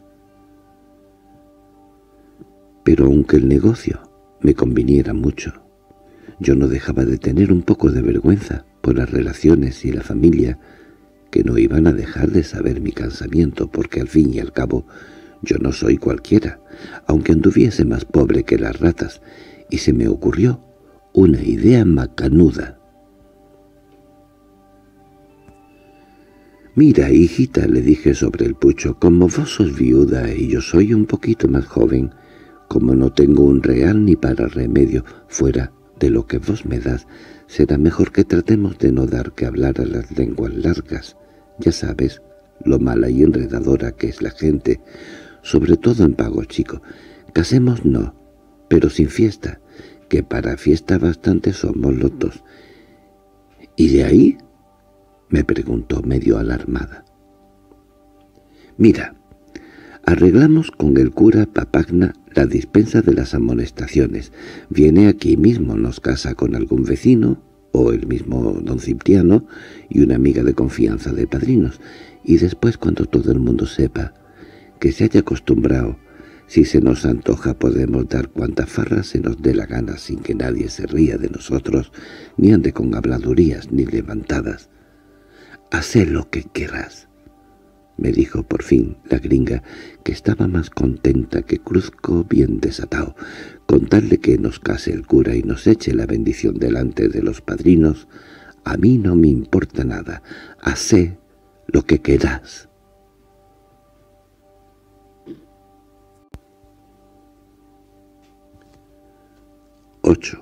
Pero aunque el negocio me conviniera mucho, yo no dejaba de tener un poco de vergüenza por las relaciones y la familia, que no iban a dejar de saber mi cansamiento, porque al fin y al cabo Yo no soy cualquiera, aunque anduviese más pobre que las ratas, y se me ocurrió una idea macanuda. «Mira, hijita», le dije sobre el pucho, «como vos sos viuda y yo soy un poquito más joven, como no tengo un real ni para remedio fuera de lo que vos me das, será mejor que tratemos de no dar que hablar a las lenguas largas. Ya sabes lo mala y enredadora que es la gente, sobre todo en pago chico. Casemos no, pero sin fiesta, que para fiesta bastante somos los dos». «¿Y de ahí?», me preguntó medio alarmada. «Mira, arreglamos con el cura Papagna la dispensa de las amonestaciones. Viene aquí mismo, nos casa con algún vecino, o el mismo don Cipriano, y una amiga de confianza de padrinos, y después cuando todo el mundo sepa, que se haya acostumbrado, si se nos antoja podemos dar cuanta farra se nos dé la gana sin que nadie se ría de nosotros, ni ande con habladurías ni levantadas. «Hacé lo que querrás», me dijo por fin la gringa, que estaba más contenta que Cruzco bien desatado. «Con tal de que nos case el cura y nos eche la bendición delante de los padrinos, a mí no me importa nada. Hacé lo que querás». «8.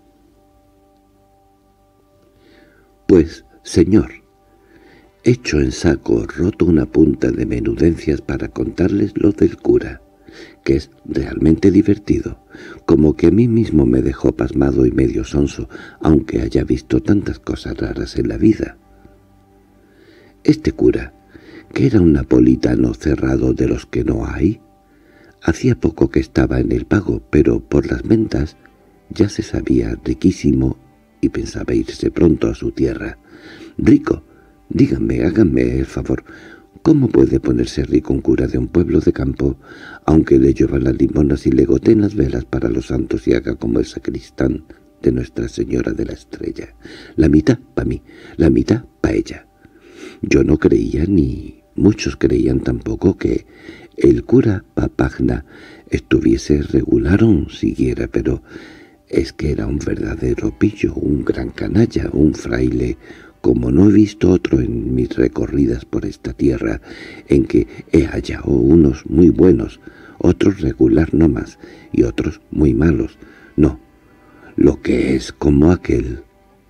Pues, señor, hecho en saco, roto una punta de menudencias para contarles lo del cura, que es realmente divertido, como que a mí mismo me dejó pasmado y medio sonso, aunque haya visto tantas cosas raras en la vida. Este cura, que era un napolitano cerrado de los que no hay, hacía poco que estaba en el pago, pero por las ventas ya se sabía riquísimo y pensaba irse pronto a su tierra. Rico. Díganme, háganme el favor, ¿cómo puede ponerse rico un cura de un pueblo de campo, aunque le lluevan las limonas y le goteen las velas para los santos y haga como el sacristán de Nuestra Señora de la Estrella? La mitad pa' mí, la mitad pa' ella. Yo no creía, ni muchos creían tampoco, que el cura Papagna estuviese regularón siquiera, pero es que era un verdadero pillo, un gran canalla, un fraile, como no he visto otro en mis recorridas por esta tierra, en que he hallado unos muy buenos, otros regular no más, y otros muy malos. No, lo que es como aquel.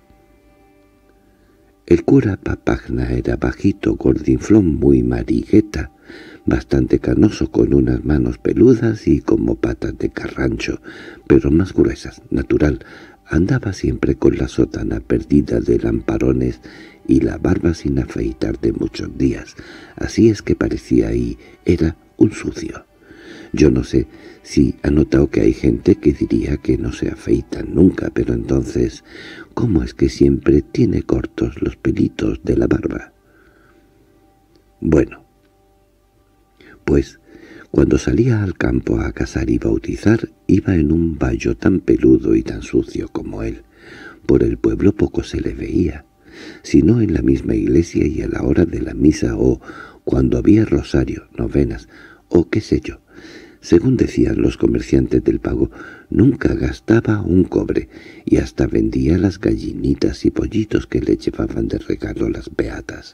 El cura Papagna era bajito, gordinflón, muy marigueta, bastante canoso, con unas manos peludas y como patas de carrancho, pero más gruesas, natural. Andaba siempre con la sotana perdida de lamparones y la barba sin afeitar de muchos días. Así es que parecía y era un sucio. Yo no sé si ha notado que hay gente que diría que no se afeitan nunca, pero entonces, ¿cómo es que siempre tiene cortos los pelitos de la barba? Bueno, pues cuando salía al campo a cazar y bautizar, iba en un bayo tan peludo y tan sucio como él. Por el pueblo poco se le veía, sino en la misma iglesia y a la hora de la misa o cuando había rosario, novenas o qué sé yo. Según decían los comerciantes del pago, nunca gastaba un cobre y hasta vendía las gallinitas y pollitos que le llevaban de regalo las beatas.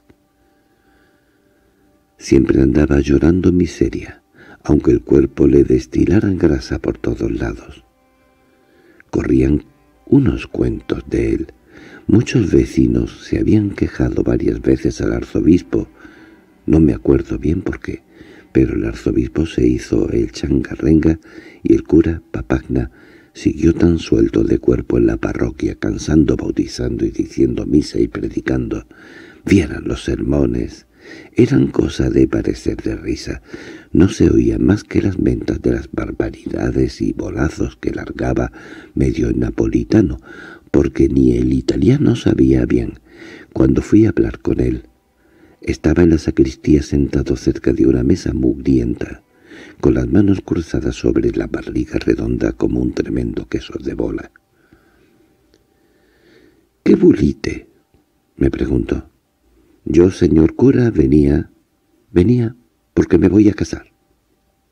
Siempre andaba llorando miseria, aunque el cuerpo le destilaran grasa por todos lados. Corrían unos cuentos de él. Muchos vecinos se habían quejado varias veces al arzobispo, no me acuerdo bien por qué, pero el arzobispo se hizo el changarrenga y el cura Papagna siguió tan suelto de cuerpo en la parroquia, cansando, bautizando y diciendo misa y predicando. Vieran los sermones. Eran cosa de parecer de risa. No se oían más que las ventas de las barbaridades y bolazos que largaba medio napolitano, porque ni el italiano sabía bien. Cuando fui a hablar con él, estaba en la sacristía sentado cerca de una mesa mugrienta, con las manos cruzadas sobre la barriga redonda como un tremendo queso de bola. —¿Qué bulite? —me preguntó. —Yo, señor cura, venía porque me voy a casar.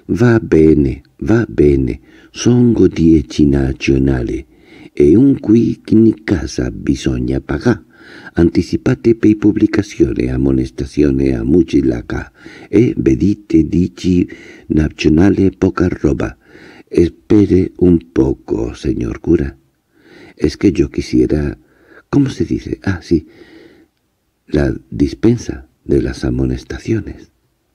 Va bene, songo 10 nazionale, e un qui in casa bisogna pagà. Anticipate per pubblicazione, amonestazione a mucilaca, e vedite 10 nazionale poca roba. Espere un poco, señor cura. Es que yo quisiera... ¿Cómo se dice? Ah, sí. La dispensa de las amonestaciones.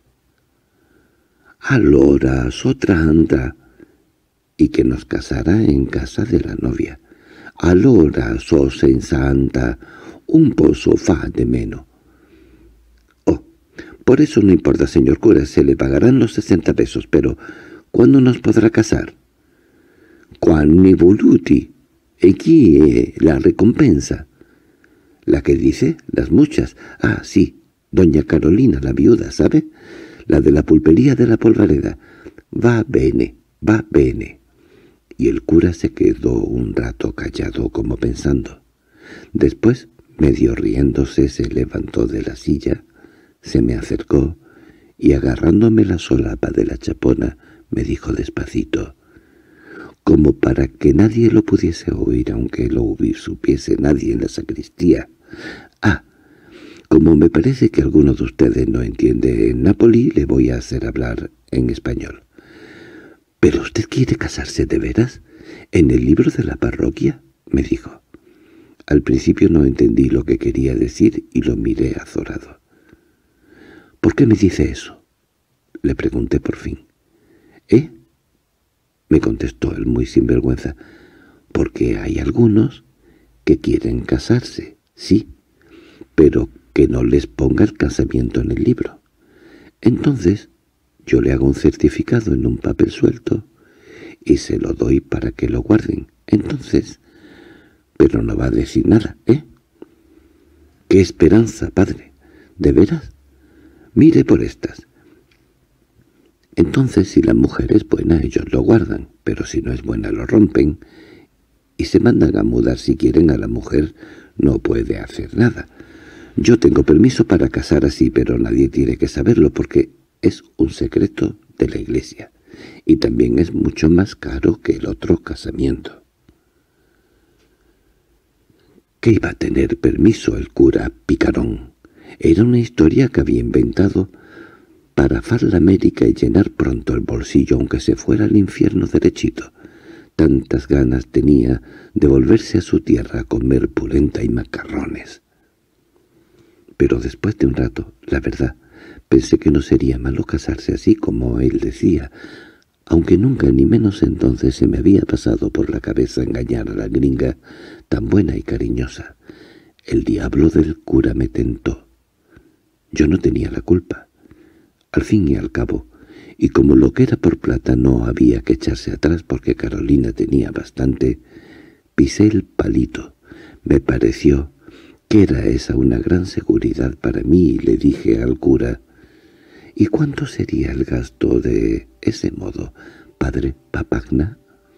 Allora, sotranda, y que nos casara en casa de la novia. Allora, so sensanta, un po' sofá de meno. Oh, por eso no importa, señor cura, se le pagarán los 60 pesos, pero ¿cuándo nos podrá casar? Quanni voluti. ¿Y qui la recompensa? ¿La que dice? Las muchas. Ah, sí, doña Carolina, la viuda, ¿sabe? La de la pulpería de la Polvareda. Va bene, va bene. Y el cura se quedó un rato callado como pensando. Después, medio riéndose, se levantó de la silla, se me acercó y agarrándome la solapa de la chapona, me dijo despacito, como para que nadie lo pudiese oír, aunque lo supiese nadie en la sacristía. «Ah, como me parece que alguno de ustedes no entiende en Nápoli, le voy a hacer hablar en español». «¿Pero usted quiere casarse de veras? ¿En el libro de la parroquia?», me dijo. Al principio no entendí lo que quería decir y lo miré azorado. «¿Por qué me dice eso?», le pregunté por fin. «¿Eh?», me contestó él muy sinvergüenza. «Porque hay algunos que quieren casarse, sí, pero que no les ponga el casamiento en el libro. Entonces yo le hago un certificado en un papel suelto y se lo doy para que lo guarden. Entonces, pero no va a decir nada, ¿eh? ¡Qué esperanza, padre! ¿De veras? Mire por estas. Entonces, si la mujer es buena, ellos lo guardan, pero si no es buena, lo rompen y se mandan a mudar. Si quieren a la mujer, no puede hacer nada. Yo tengo permiso para casar así, pero nadie tiene que saberlo porque es un secreto de la iglesia, y también es mucho más caro que el otro casamiento». ¿Qué iba a tener permiso el cura picarón? Era una historia que había inventado para far la América y llenar pronto el bolsillo, aunque se fuera al infierno derechito. Tantas ganas tenía de volverse a su tierra a comer polenta y macarrones. Pero después de un rato, la verdad, pensé que no sería malo casarse así como él decía, aunque nunca ni menos entonces se me había pasado por la cabeza engañar a la gringa tan buena y cariñosa. El diablo del cura me tentó. Yo no tenía la culpa. Al fin y al cabo, y como lo que era por plata no había que echarse atrás porque Carolina tenía bastante, pisé el palito. Me pareció que era esa una gran seguridad para mí y le dije al cura: «¿Y cuánto sería el gasto de ese modo, padre Papagna?»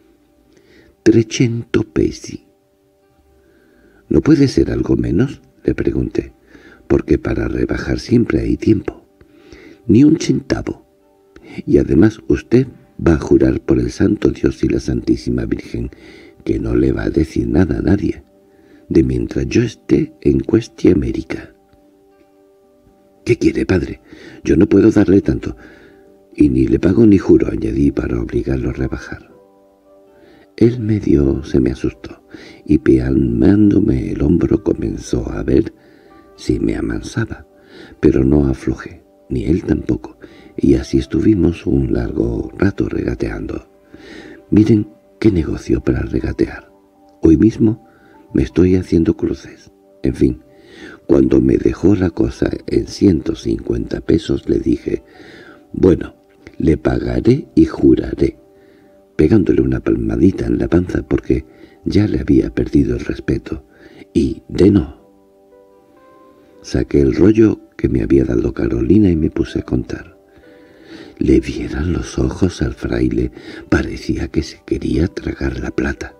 «300 pesi». «¿No puede ser algo menos?», le pregunté, «porque para rebajar siempre hay tiempo». «Ni un centavo. Y además usted va a jurar por el Santo Dios y la Santísima Virgen que no le va a decir nada a nadie, de mientras yo esté en Cuestia América». «¿Qué quiere, padre? Yo no puedo darle tanto. Y ni le pago ni juro», añadí para obligarlo a rebajar. Él medio se me asustó, y palmándome el hombro comenzó a ver si me amansaba, pero no aflojé, ni él tampoco, y así estuvimos un largo rato regateando. Miren qué negocio para regatear. Hoy mismo me estoy haciendo cruces. En fin, cuando me dejó la cosa en 150 pesos le dije: «Bueno, le pagaré y juraré», pegándole una palmadita en la panza porque ya le había perdido el respeto. «Y de no». Saqué el rollo que me había dado Carolina y me puse a contar. Le vieran los ojos al fraile, parecía que se quería tragar la plata.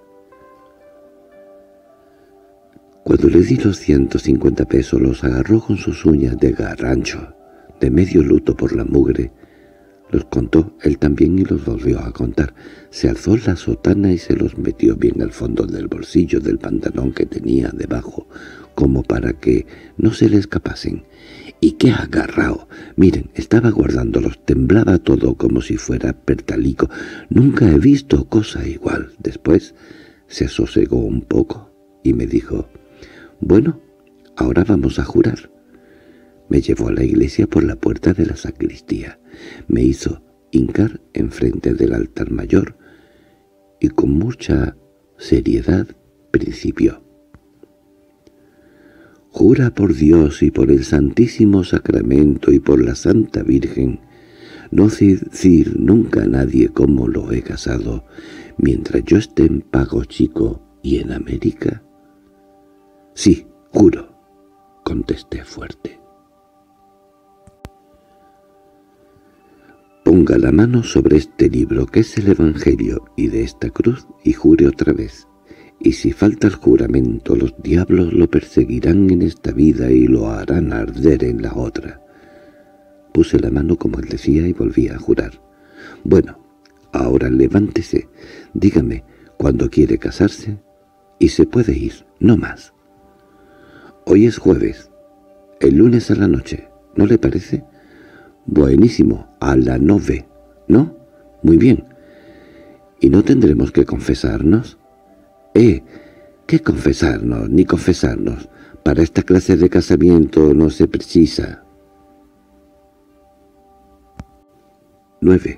Cuando le di los 150 pesos, los agarró con sus uñas de garrancho, de medio luto por la mugre, Los contó él también y los volvió a contar. Se alzó la sotana y se los metió bien al fondo del bolsillo del pantalón que tenía debajo, como para que no se le escapasen. ¡Y qué agarrao! Miren, estaba guardándolos, temblaba todo como si fuera pertalico. Nunca he visto cosa igual. Después se sosegó un poco y me dijo: «Bueno, ahora vamos a jurar». Me llevó a la iglesia por la puerta de la sacristía. Me hizo hincar enfrente del altar mayor y con mucha seriedad principió: «Jura por Dios y por el Santísimo Sacramento y por la Santa Virgen no decir nunca a nadie cómo lo he casado mientras yo esté en Pago Chico y en América». «Sí, juro», contesté fuerte. «Ponga la mano sobre este libro que es el Evangelio y de esta cruz y jure otra vez. Y si falta el juramento, los diablos lo perseguirán en esta vida y lo harán arder en la otra». Puse la mano como él decía y volví a jurar. «Bueno, ahora levántese, dígame cuándo quiere casarse y se puede ir, no más». «Hoy es jueves, el lunes a la noche, ¿no le parece?» «Buenísimo, a la 9, ¿no? Muy bien. ¿Y no tendremos que confesarnos?» ¿Qué confesarnos ni confesarnos? Para esta clase de casamiento no se precisa». 9.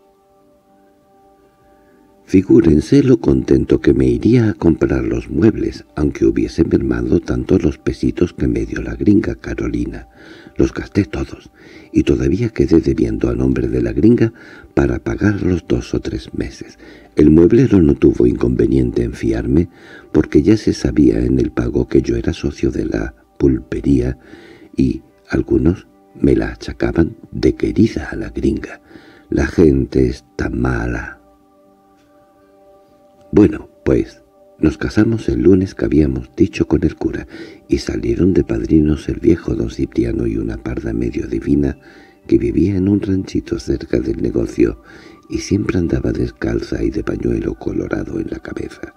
Figúrense lo contento que me iría a comprar los muebles, aunque hubiese mermado tanto los pesitos que me dio la gringa Carolina. Los gasté todos, y todavía quedé debiendo a nombre de la gringa para pagar los 2 o 3 meses. El mueblero no tuvo inconveniente en fiarme, porque ya se sabía en el pago que yo era socio de la pulpería, y algunos me la achacaban de querida a la gringa. La gente está mala. Bueno, pues nos casamos el lunes que habíamos dicho con el cura, y salieron de padrinos el viejo don Cipriano y una parda medio divina que vivía en un ranchito cerca del negocio y siempre andaba descalza y de pañuelo colorado en la cabeza.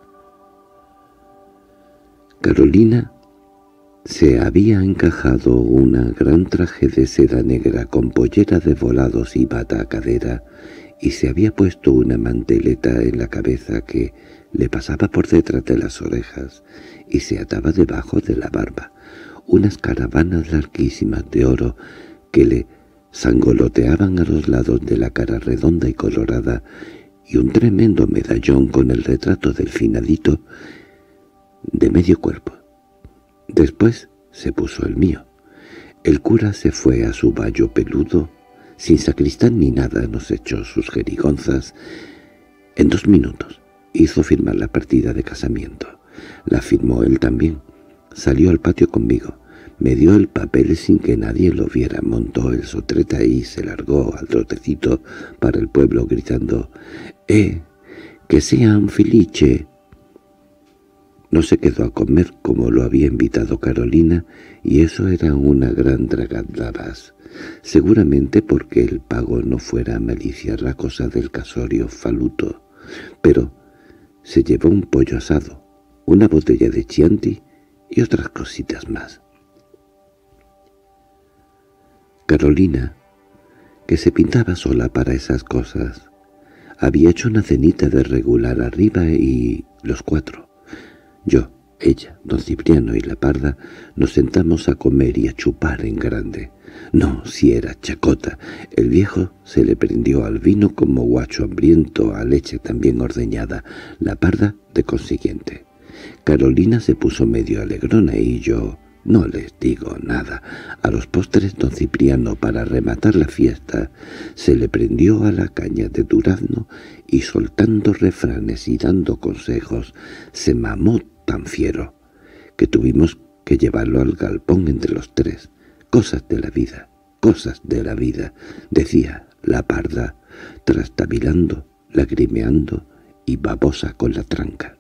Carolina se había encajado una gran traje de seda negra con pollera de volados y bata a cadera, y se había puesto una manteleta en la cabeza que le pasaba por detrás de las orejas y se ataba debajo de la barba, unas caravanas larguísimas de oro que le sangoloteaban a los lados de la cara redonda y colorada, y un tremendo medallón con el retrato del finadito de medio cuerpo. Después se puso el mío. El cura se fue a su bayo peludo. Sin sacristán ni nada nos echó sus jerigonzas. En 2 minutos hizo firmar la partida de casamiento. La firmó él también. Salió al patio conmigo. Me dio el papel sin que nadie lo viera. Montó el sotreta y se largó al trotecito para el pueblo gritando: que sean felice». No se quedó a comer como lo había invitado Carolina, y eso era una gran dragandabas. Seguramente porque el pago no fuera a maliciar la cosa del casorio faluto, pero se llevó un pollo asado, una botella de Chianti y otras cositas más. Carolina, que se pintaba sola para esas cosas, había hecho una cenita de regular arriba y los 4. Yo, ella, don Cipriano y la parda nos sentamos a comer y a chupar en grande. No, si era chacota. El viejo se le prendió al vino como guacho hambriento, a leche también ordeñada, la parda de consiguiente. Carolina se puso medio alegrona y yo no les digo nada. A los postres don Cipriano, para rematar la fiesta, se le prendió a la caña de durazno y soltando refranes y dando consejos, se mamó tan fiero que tuvimos que llevarlo al galpón entre los 3. «Cosas de la vida», decía la parda, trastabilando, lagrimeando y babosa con la tranca.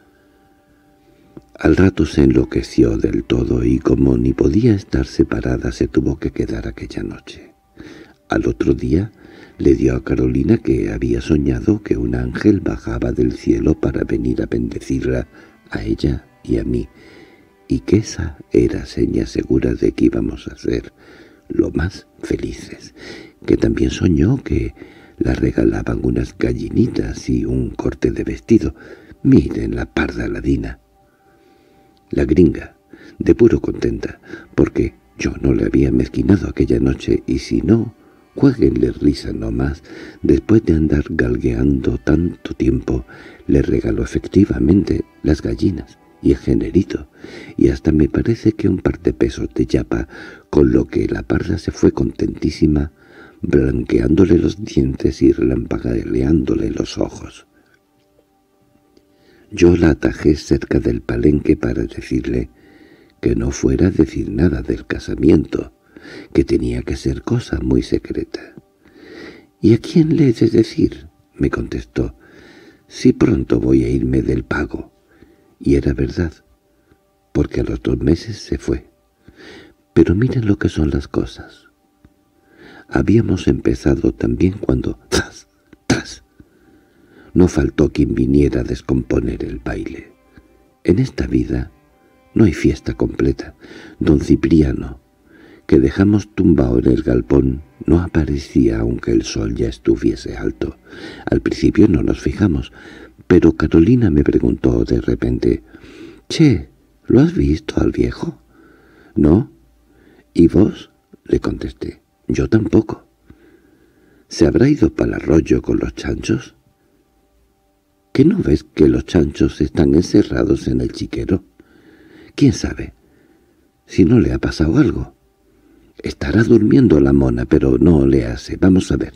Al rato se enloqueció del todo y como ni podía estar separada se tuvo que quedar aquella noche. Al otro día le dio a Carolina que había soñado que un ángel bajaba del cielo para venir a bendecirla a ella y a mí, y que esa era seña segura de que íbamos a ser lo más felices, que también soñó que la regalaban unas gallinitas y un corte de vestido. Miren la parda ladina. La gringa, de puro contenta, porque yo no le había mezquinado aquella noche, y si no, juéguenle risa nomás, después de andar galgueando tanto tiempo, le regaló efectivamente las gallinas y el generito, y hasta me parece que un par de pesos de yapa, con lo que la parda se fue contentísima, blanqueándole los dientes y relampagueándole los ojos. Yo la atajé cerca del palenque para decirle que no fuera a decir nada del casamiento, que tenía que ser cosa muy secreta. —¿Y a quién le he de decir? —me contestó—, si pronto voy a irme del pago. Y era verdad, porque a los 2 meses se fue. Pero miren lo que son las cosas. Habíamos empezado también cuando ¡zas! ¡Tras! No faltó quien viniera a descomponer el baile. En esta vida no hay fiesta completa. Don Cipriano, que dejamos tumbado en el galpón, no aparecía aunque el sol ya estuviese alto. Al principio no nos fijamos, pero Carolina me preguntó de repente: «Che, ¿lo has visto al viejo?» «No». «¿Y vos?», le contesté. «Yo tampoco». «¿Se habrá ido para el arroyo con los chanchos?» «¿Que no ves que los chanchos están encerrados en el chiquero? ¿Quién sabe si no le ha pasado algo? Estará durmiendo la mona, pero no le hace. Vamos a ver».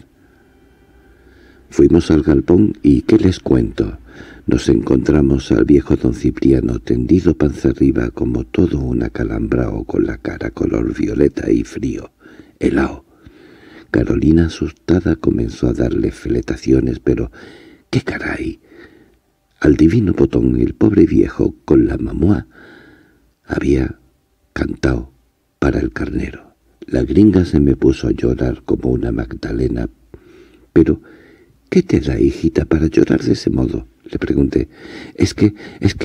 Fuimos al galpón y ¿qué les cuento? Nos encontramos al viejo don Cipriano tendido panza arriba como todo un acalambrao, con la cara color violeta y frío, helao. Carolina, asustada, comenzó a darle fletaciones, pero ¡qué caray! Al divino botón el pobre viejo, con la mamá, había cantado para el carnero. La gringa se me puso a llorar como una Magdalena. «¿Pero qué te da, hijita, para llorar de ese modo?», le pregunté. Es que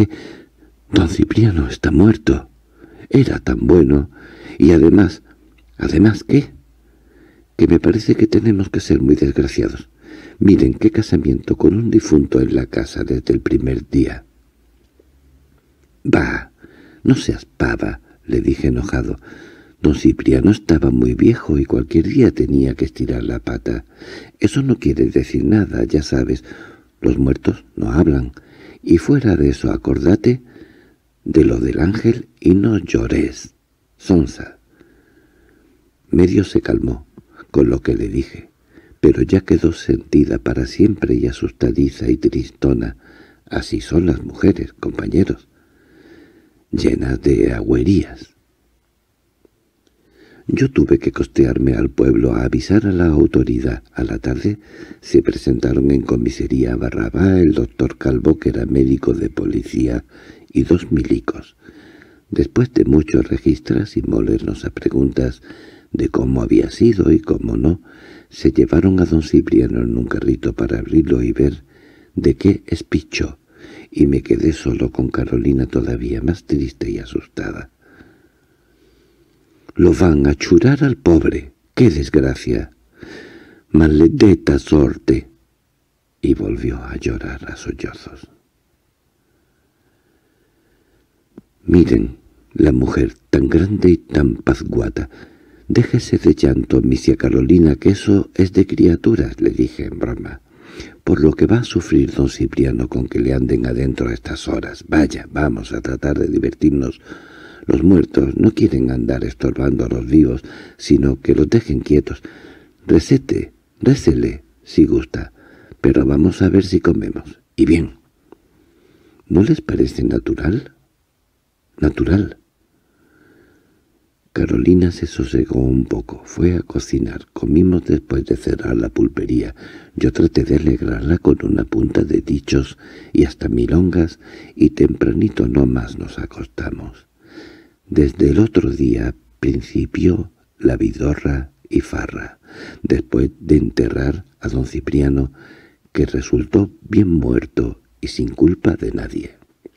don Cipriano está muerto. Era tan bueno. Y además ¿qué? Que me parece que tenemos que ser muy desgraciados. Miren qué casamiento con un difunto en la casa desde el primer día». «Bah, no seas pava», le dije enojado. Don Cipriano estaba muy viejo y cualquier día tenía que estirar la pata. Eso no quiere decir nada, ya sabes. Los muertos no hablan. Y fuera de eso, acordate de lo del ángel y no llores, sonsa. Medio se calmó con lo que le dije, pero ya quedó sentida para siempre y asustadiza y tristona. Así son las mujeres, compañeros, llenas de agüerías. Yo tuve que costearme al pueblo a avisar a la autoridad. A la tarde se presentaron en comisaría Barrabá, el doctor Calvo, que era médico de policía, y 2 milicos. Después de muchos registros y molernos a preguntas de cómo había sido y cómo no, se llevaron a don Cipriano en un carrito para abrirlo y ver de qué espichó, y me quedé solo con Carolina, todavía más triste y asustada. «Lo van a churar al pobre. ¡Qué desgracia! ¡Maledetta sorte!». Y volvió a llorar a sollozos. «Miren, la mujer tan grande y tan pazguata. Déjese de llanto, misia Carolina, que eso es de criaturas», le dije en broma. «Por lo que va a sufrir don Cipriano con que le anden adentro a estas horas. Vaya, vamos a tratar de divertirnos. Los muertos no quieren andar estorbando a los vivos, sino que los dejen quietos. Récele, si gusta, pero vamos a ver si comemos. Y bien. ¿No les parece natural?». «Natural». Carolina se sosegó un poco, fue a cocinar, comimos después de cerrar la pulpería. Yo traté de alegrarla con una punta de dichos y hasta milongas, y tempranito no más nos acostamos. Desde el otro día principió la vidorra y farra, después de enterrar a don Cipriano, que resultó bien muerto y sin culpa de nadie.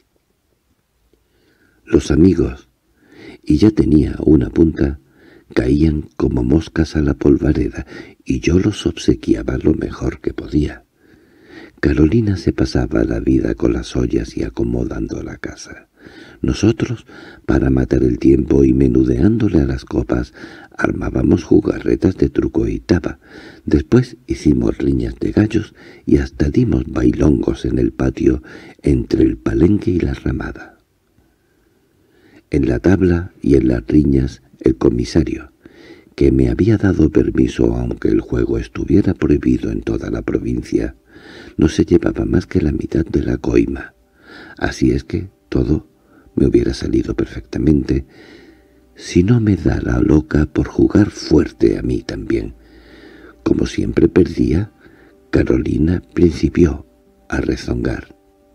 Los amigos, y ya tenía una punta, caían como moscas a la polvareda, y yo los obsequiaba lo mejor que podía. Carolina se pasaba la vida con las ollas y acomodando la casa. Nosotros, para matar el tiempo y menudeándole a las copas, armábamos jugarretas de truco y taba. Después hicimos riñas de gallos y hasta dimos bailongos en el patio entre el palenque y la ramada. En la tabla y en las riñas el comisario, que me había dado permiso aunque el juego estuviera prohibido en toda la provincia, no se llevaba más que la mitad de la coima. Así es que todo me hubiera salido perfectamente si no me da la loca por jugar fuerte a mí también. Como siempre perdía, Carolina principió a rezongar.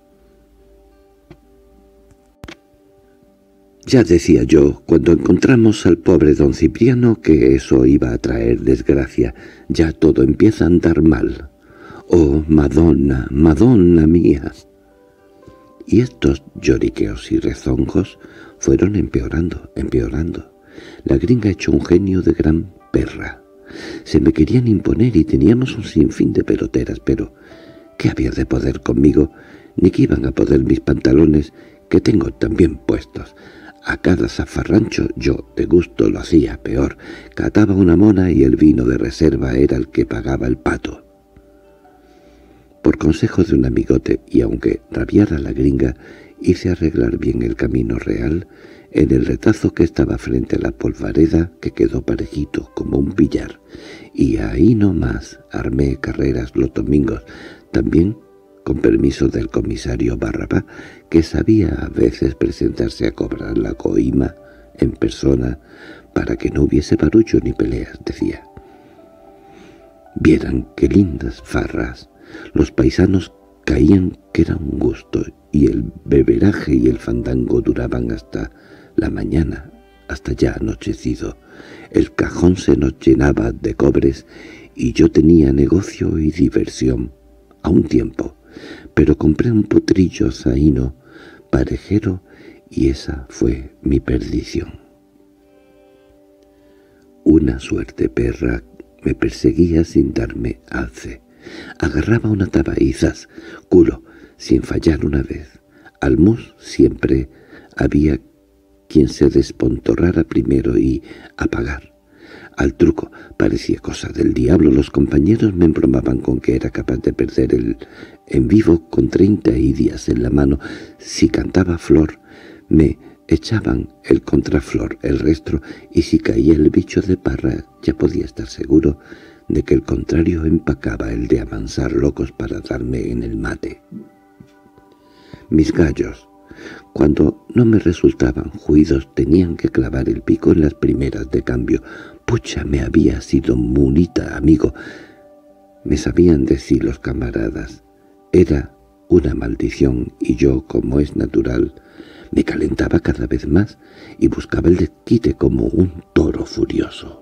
Ya decía yo, cuando encontramos al pobre don Cipriano, que eso iba a traer desgracia. Ya todo empieza a andar mal. ¡Oh, Madonna, Madonna mía! Y estos lloriqueos y rezongos fueron empeorando. La gringa echó un genio de gran perra. Se me querían imponer y teníamos un sinfín de peloteras, pero ¿qué había de poder conmigo? Ni que iban a poder mis pantalones, que tengo también puestos. A cada zafarrancho yo, de gusto, lo hacía peor. Cataba una mona y el vino de reserva era el que pagaba el pato. Por consejo de un amigote, y aunque rabiara la gringa, hice arreglar bien el camino real en el retazo que estaba frente a la polvareda, que quedó parejito como un billar, y ahí nomás armé carreras los domingos, también con permiso del comisario Barrabá, que sabía a veces presentarse a cobrar la coima en persona, para que no hubiese barullo ni peleas, decía. Vieran qué lindas farras. Los paisanos caían que era un gusto, y el beberaje y el fandango duraban hasta la mañana, hasta ya anochecido. El cajón se nos llenaba de cobres, y yo tenía negocio y diversión a un tiempo. Pero compré un potrillo zaino, parejero, y esa fue mi perdición. Una suerte perra me perseguía sin darme alce. Agarraba una taba y ¡zas! Culo, sin fallar una vez. Al mus siempre había quien se despontorrara primero y a pagar. Al truco parecía cosa del diablo. Los compañeros me embromaban con que era capaz de perder el en vivo con 30 idias en la mano. Si cantaba flor, me echaban el contraflor, el resto, y si caía el bicho de parra, ya podía estar seguro de que el contrario empacaba el de amansar locos para darme en el mate. Mis gallos, cuando no me resultaban juidos, tenían que clavar el pico en las primeras de cambio. Pucha, me había sido munita, amigo. Me sabían decir los camaradas. Era una maldición, y yo, como es natural, me calentaba cada vez más y buscaba el desquite como un toro furioso.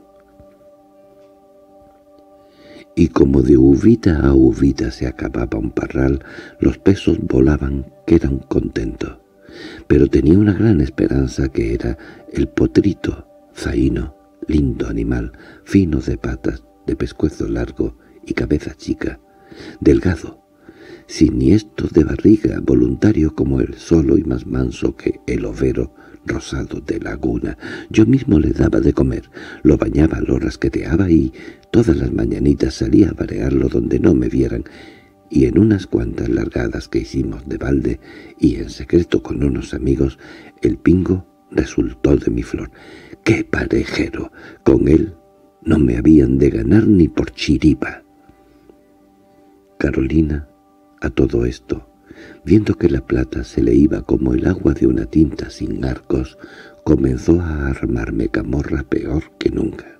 Y como de uvita a uvita se acababa un parral, los pesos volaban, que era un contento. Pero tenía una gran esperanza, que era el potrito zaino, lindo animal, fino de patas, de pescuezo largo y cabeza chica, delgado, siniestro de barriga, voluntario como él, solo y más manso que el overo rosado de laguna. Yo mismo le daba de comer, lo bañaba, lo rasqueteaba y todas las mañanitas salía a varearlo donde no me vieran, y en unas cuantas largadas que hicimos de balde y en secreto con unos amigos, el pingo resultó de mi flor. ¡Qué parejero! Con él no me habían de ganar ni por chiripa. Carolina, a todo esto, viendo que la plata se le iba como el agua de una tinta sin arcos, comenzó a armarme camorra peor que nunca.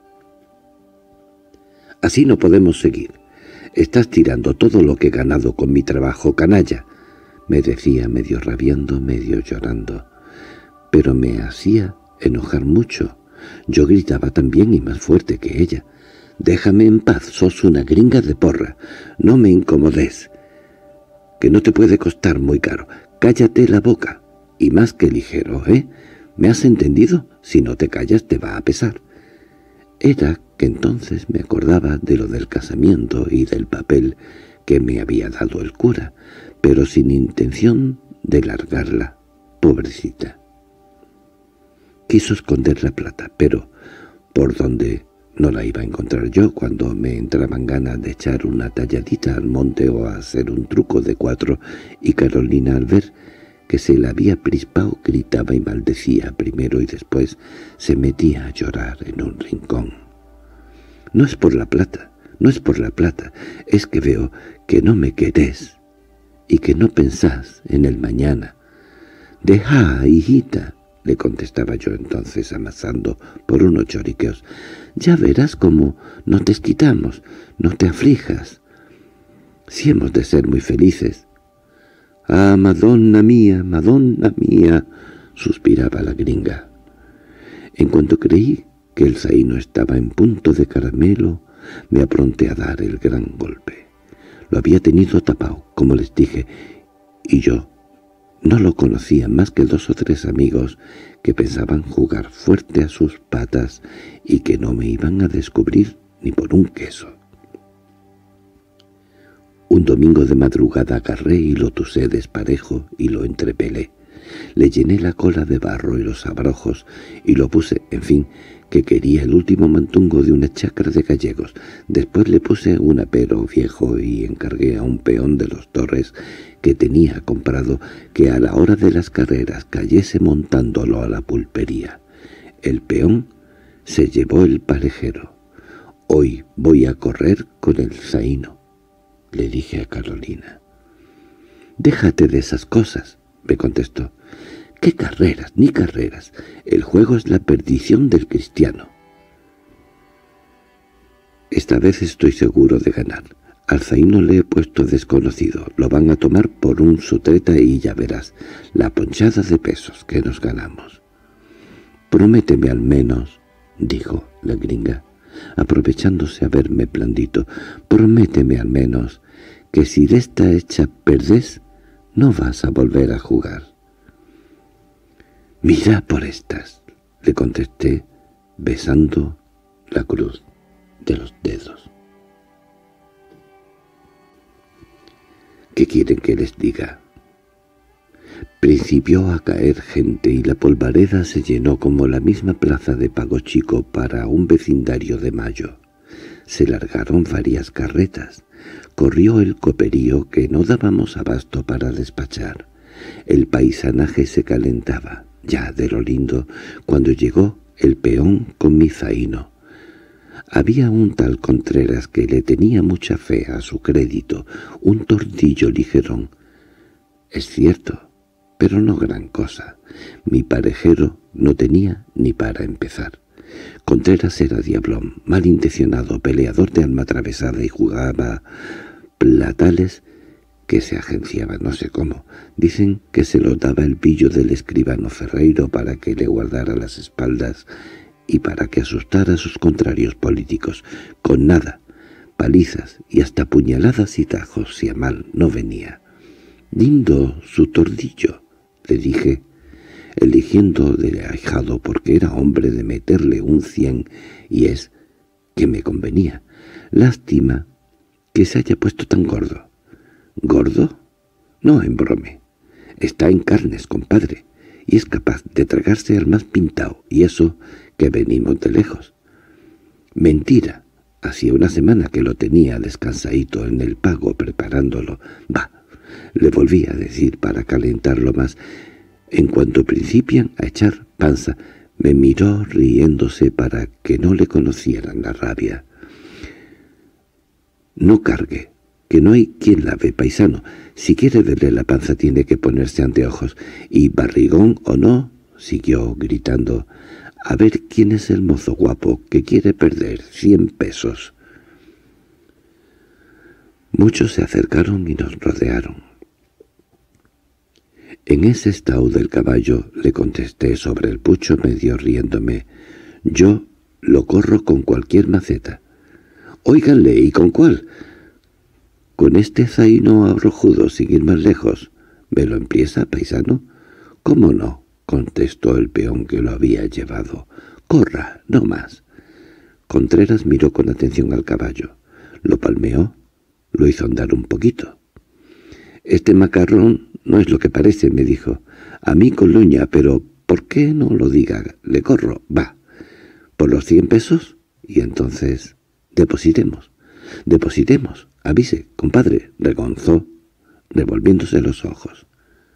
«Así no podemos seguir. Estás tirando todo lo que he ganado con mi trabajo, canalla», me decía, medio rabiando, medio llorando. Pero me hacía enojar mucho. Yo gritaba también y más fuerte que ella. «Déjame en paz, sos una gringa de porra. No me incomodes, que no te puede costar muy caro. Cállate la boca. Y más que ligero, ¿eh? ¿Me has entendido? Si no te callas te va a pesar». Era que entonces me acordaba de lo del casamiento y del papel que me había dado el cura, pero sin intención de largarla, pobrecita. Quiso esconder la plata, pero ¿por dónde no la iba a encontrar yo cuando me entraban ganas de echar una talladita al monte o a hacer un truco de 4? Y Carolina, al ver que se la había prispao, gritaba y maldecía primero y después se metía a llorar en un rincón. «No es por la plata, no es por la plata, es que veo que no me querés y que no pensás en el mañana». «Deja, hijita», le contestaba yo entonces amasando por unos choriqueos. «Ya verás cómo nos desquitamos, no te aflijas. Si hemos de ser muy felices». «Ah, Madonna mía, suspiraba la gringa. En cuanto creí que el zaino estaba en punto de caramelo, me apronté a dar el gran golpe. Lo había tenido tapado, como les dije, y yo no lo conocía más que 2 o 3 amigos que pensaban jugar fuerte a sus patas y que no me iban a descubrir ni por un queso. Un domingo de madrugada agarré y lo tusé desparejo y lo entrepelé. Le llené la cola de barro y los abrojos y lo puse, en fin, que quería el último mantungo de una chacra de gallegos. Después le puse un apero viejo y encargué a un peón de los Torres que tenía comprado que a la hora de las carreras cayese montándolo a la pulpería. El peón se llevó el parejero. «Hoy voy a correr con el zaino», le dije a Carolina. «Déjate de esas cosas», me contestó. «¿Qué carreras, ni carreras? El juego es la perdición del cristiano». «Esta vez estoy seguro de ganar. Al zaino le he puesto desconocido. Lo van a tomar por un sotreta y ya verás la ponchada de pesos que nos ganamos». «Prométeme al menos», dijo la gringa, aprovechándose a verme blandito, «prométeme al menos que si de esta hecha perdés, no vas a volver a jugar». «Mira por estas», le contesté, besando la cruz de los dedos. ¿Qué quieren que les diga? Principió a caer gente y la polvareda se llenó como la misma plaza de Pago Chico para un vecindario de mayo. Se largaron varias carretas. Corrió el coperío que no dábamos abasto para despachar. El paisanaje se calentaba, ya de lo lindo, cuando llegó el peón con mi zaino. Había un tal Contreras que le tenía mucha fe a su crédito, un tordillo ligerón. Es cierto, pero no gran cosa. Mi parejero no tenía ni para empezar. Contreras era diablón, malintencionado, peleador de alma atravesada y jugaba platales que se agenciaba no sé cómo. Dicen que se lo daba el pillo del escribano Ferreiro para que le guardara las espaldas y para que asustara a sus contrarios políticos. Con nada, palizas y hasta puñaladas y tajos si a mal no venía. «Lindo su tordillo», le dije, eligiendo de ahijado porque era hombre de meterle un 100 y es que me convenía. «Lástima que se haya puesto tan gordo». «¿Gordo? No embrome. Está en carnes, compadre, y es capaz de tragarse al más pintao, y eso que venimos de lejos». «Mentira. Hacía una semana que lo tenía descansadito en el pago preparándolo». «Bah», le volví a decir para calentarlo más. En cuanto principian a echar panza, me miró riéndose para que no le conocieran la rabia. «No cargue, que no hay quien la ve, paisano. Si quiere verle la panza tiene que ponerse anteojos. Y barrigón o no», siguió gritando, «a ver quién es el mozo guapo que quiere perder 100 pesos». Muchos se acercaron y nos rodearon. «En ese estado del caballo», le contesté sobre el pucho medio riéndome, «yo lo corro con cualquier maceta». —Óiganle, ¿y con cuál? —Con este zaino abrojudo, sin ir más lejos. —¿Me lo empieza, paisano? —¿Cómo no? —contestó el peón que lo había llevado. —Corra, no más. Contreras miró con atención al caballo. Lo palmeó, lo hizo andar un poquito. —Este macarrón no es lo que parece —me dijo—. A mí con luña, pero ¿por qué no lo diga? Le corro, va. ¿Por los 100 pesos? Y entonces depositemos. —Depositemos. Avise, compadre —regonzó, revolviéndose los ojos.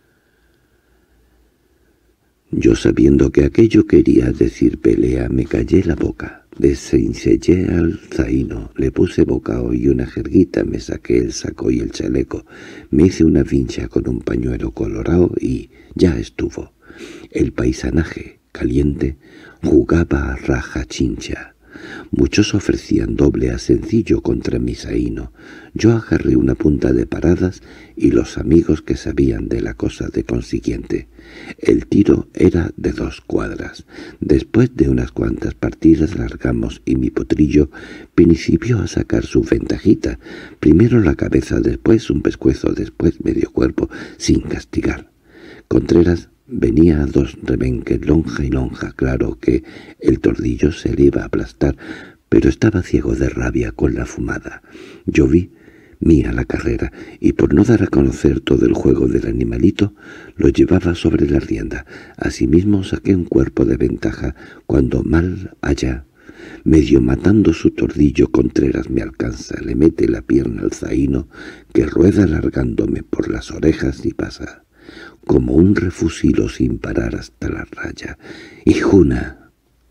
Yo, sabiendo que aquello quería decir pelea, me callé la boca. Desencellé al zaino, le puse bocao y una jerguita, me saqué el saco y el chaleco, me hice una vincha con un pañuelo colorado y ya estuvo. El paisanaje, caliente, jugaba a raja chincha. Muchos ofrecían doble a sencillo contra mi zaino. Yo agarré una punta de paradas y los amigos que sabían de la cosa de consiguiente. El tiro era de 2 cuadras. Después de unas cuantas partidas largamos y mi potrillo principió a sacar su ventajita. Primero la cabeza, después un pescuezo, después medio cuerpo, sin castigar. Contreras venía a 2 rebenques, lonja y lonja. Claro que el tordillo se le iba a aplastar, pero estaba ciego de rabia con la fumada. Yo vi mía la carrera, y por no dar a conocer todo el juego del animalito, lo llevaba sobre la rienda. Asimismo saqué un cuerpo de ventaja, cuando mal allá, medio matando su tordillo, Contreras me alcanza, le mete la pierna al zaino, que rueda alargándome por las orejas y pasa como un refusilo sin parar hasta la raya. ¡Hijuna!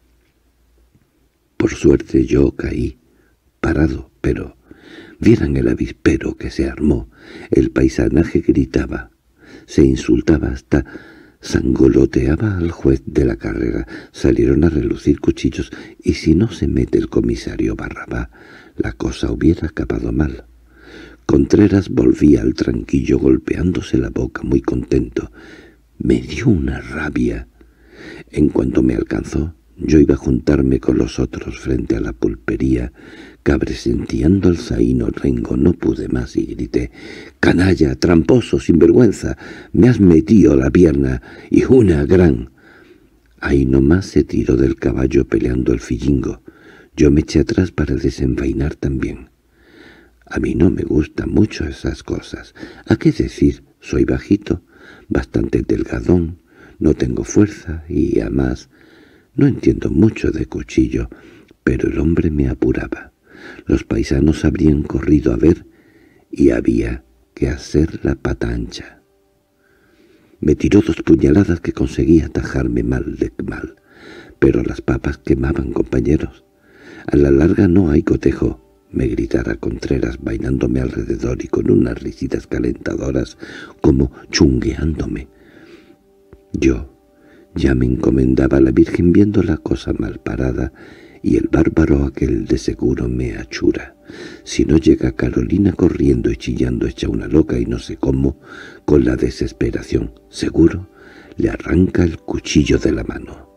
Por suerte yo caí, parado, pero vieran el avispero que se armó. El paisanaje gritaba, se insultaba, hasta sangoloteaba al juez de la carrera. Salieron a relucir cuchillos, y si no se mete el comisario Barrabá, la cosa hubiera acabado mal. Contreras volvía al tranquillo golpeándose la boca muy contento. Me dio una rabia. En cuanto me alcanzó, yo iba a juntarme con los otros frente a la pulpería. Cabresenteando al zaino rengo, no pude más y grité: «¡Canalla, tramposo, sinvergüenza! ¡Me has metido la pierna! ¡Y una gran!». Ahí nomás se tiró del caballo peleando el fillingo. Yo me eché atrás para desenvainar también. A mí no me gustan mucho esas cosas. ¿A qué decir? Soy bajito, bastante delgadón, no tengo fuerza y, además, no entiendo mucho de cuchillo, pero el hombre me apuraba. Los paisanos habrían corrido a ver y había que hacer la pata ancha. Me tiró 2 puñaladas que conseguí atajarme mal de mal, pero las papas quemaban, compañeros. A la larga no hay cotejo. Me gritara Contreras bailándome alrededor y con unas risitas calentadoras como chungueándome. Yo ya me encomendaba a la Virgen viendo la cosa mal parada, y el bárbaro aquel de seguro me achura. Si no llega Carolina corriendo y chillando hecha una loca y no sé cómo, con la desesperación, seguro, le arranca el cuchillo de la mano.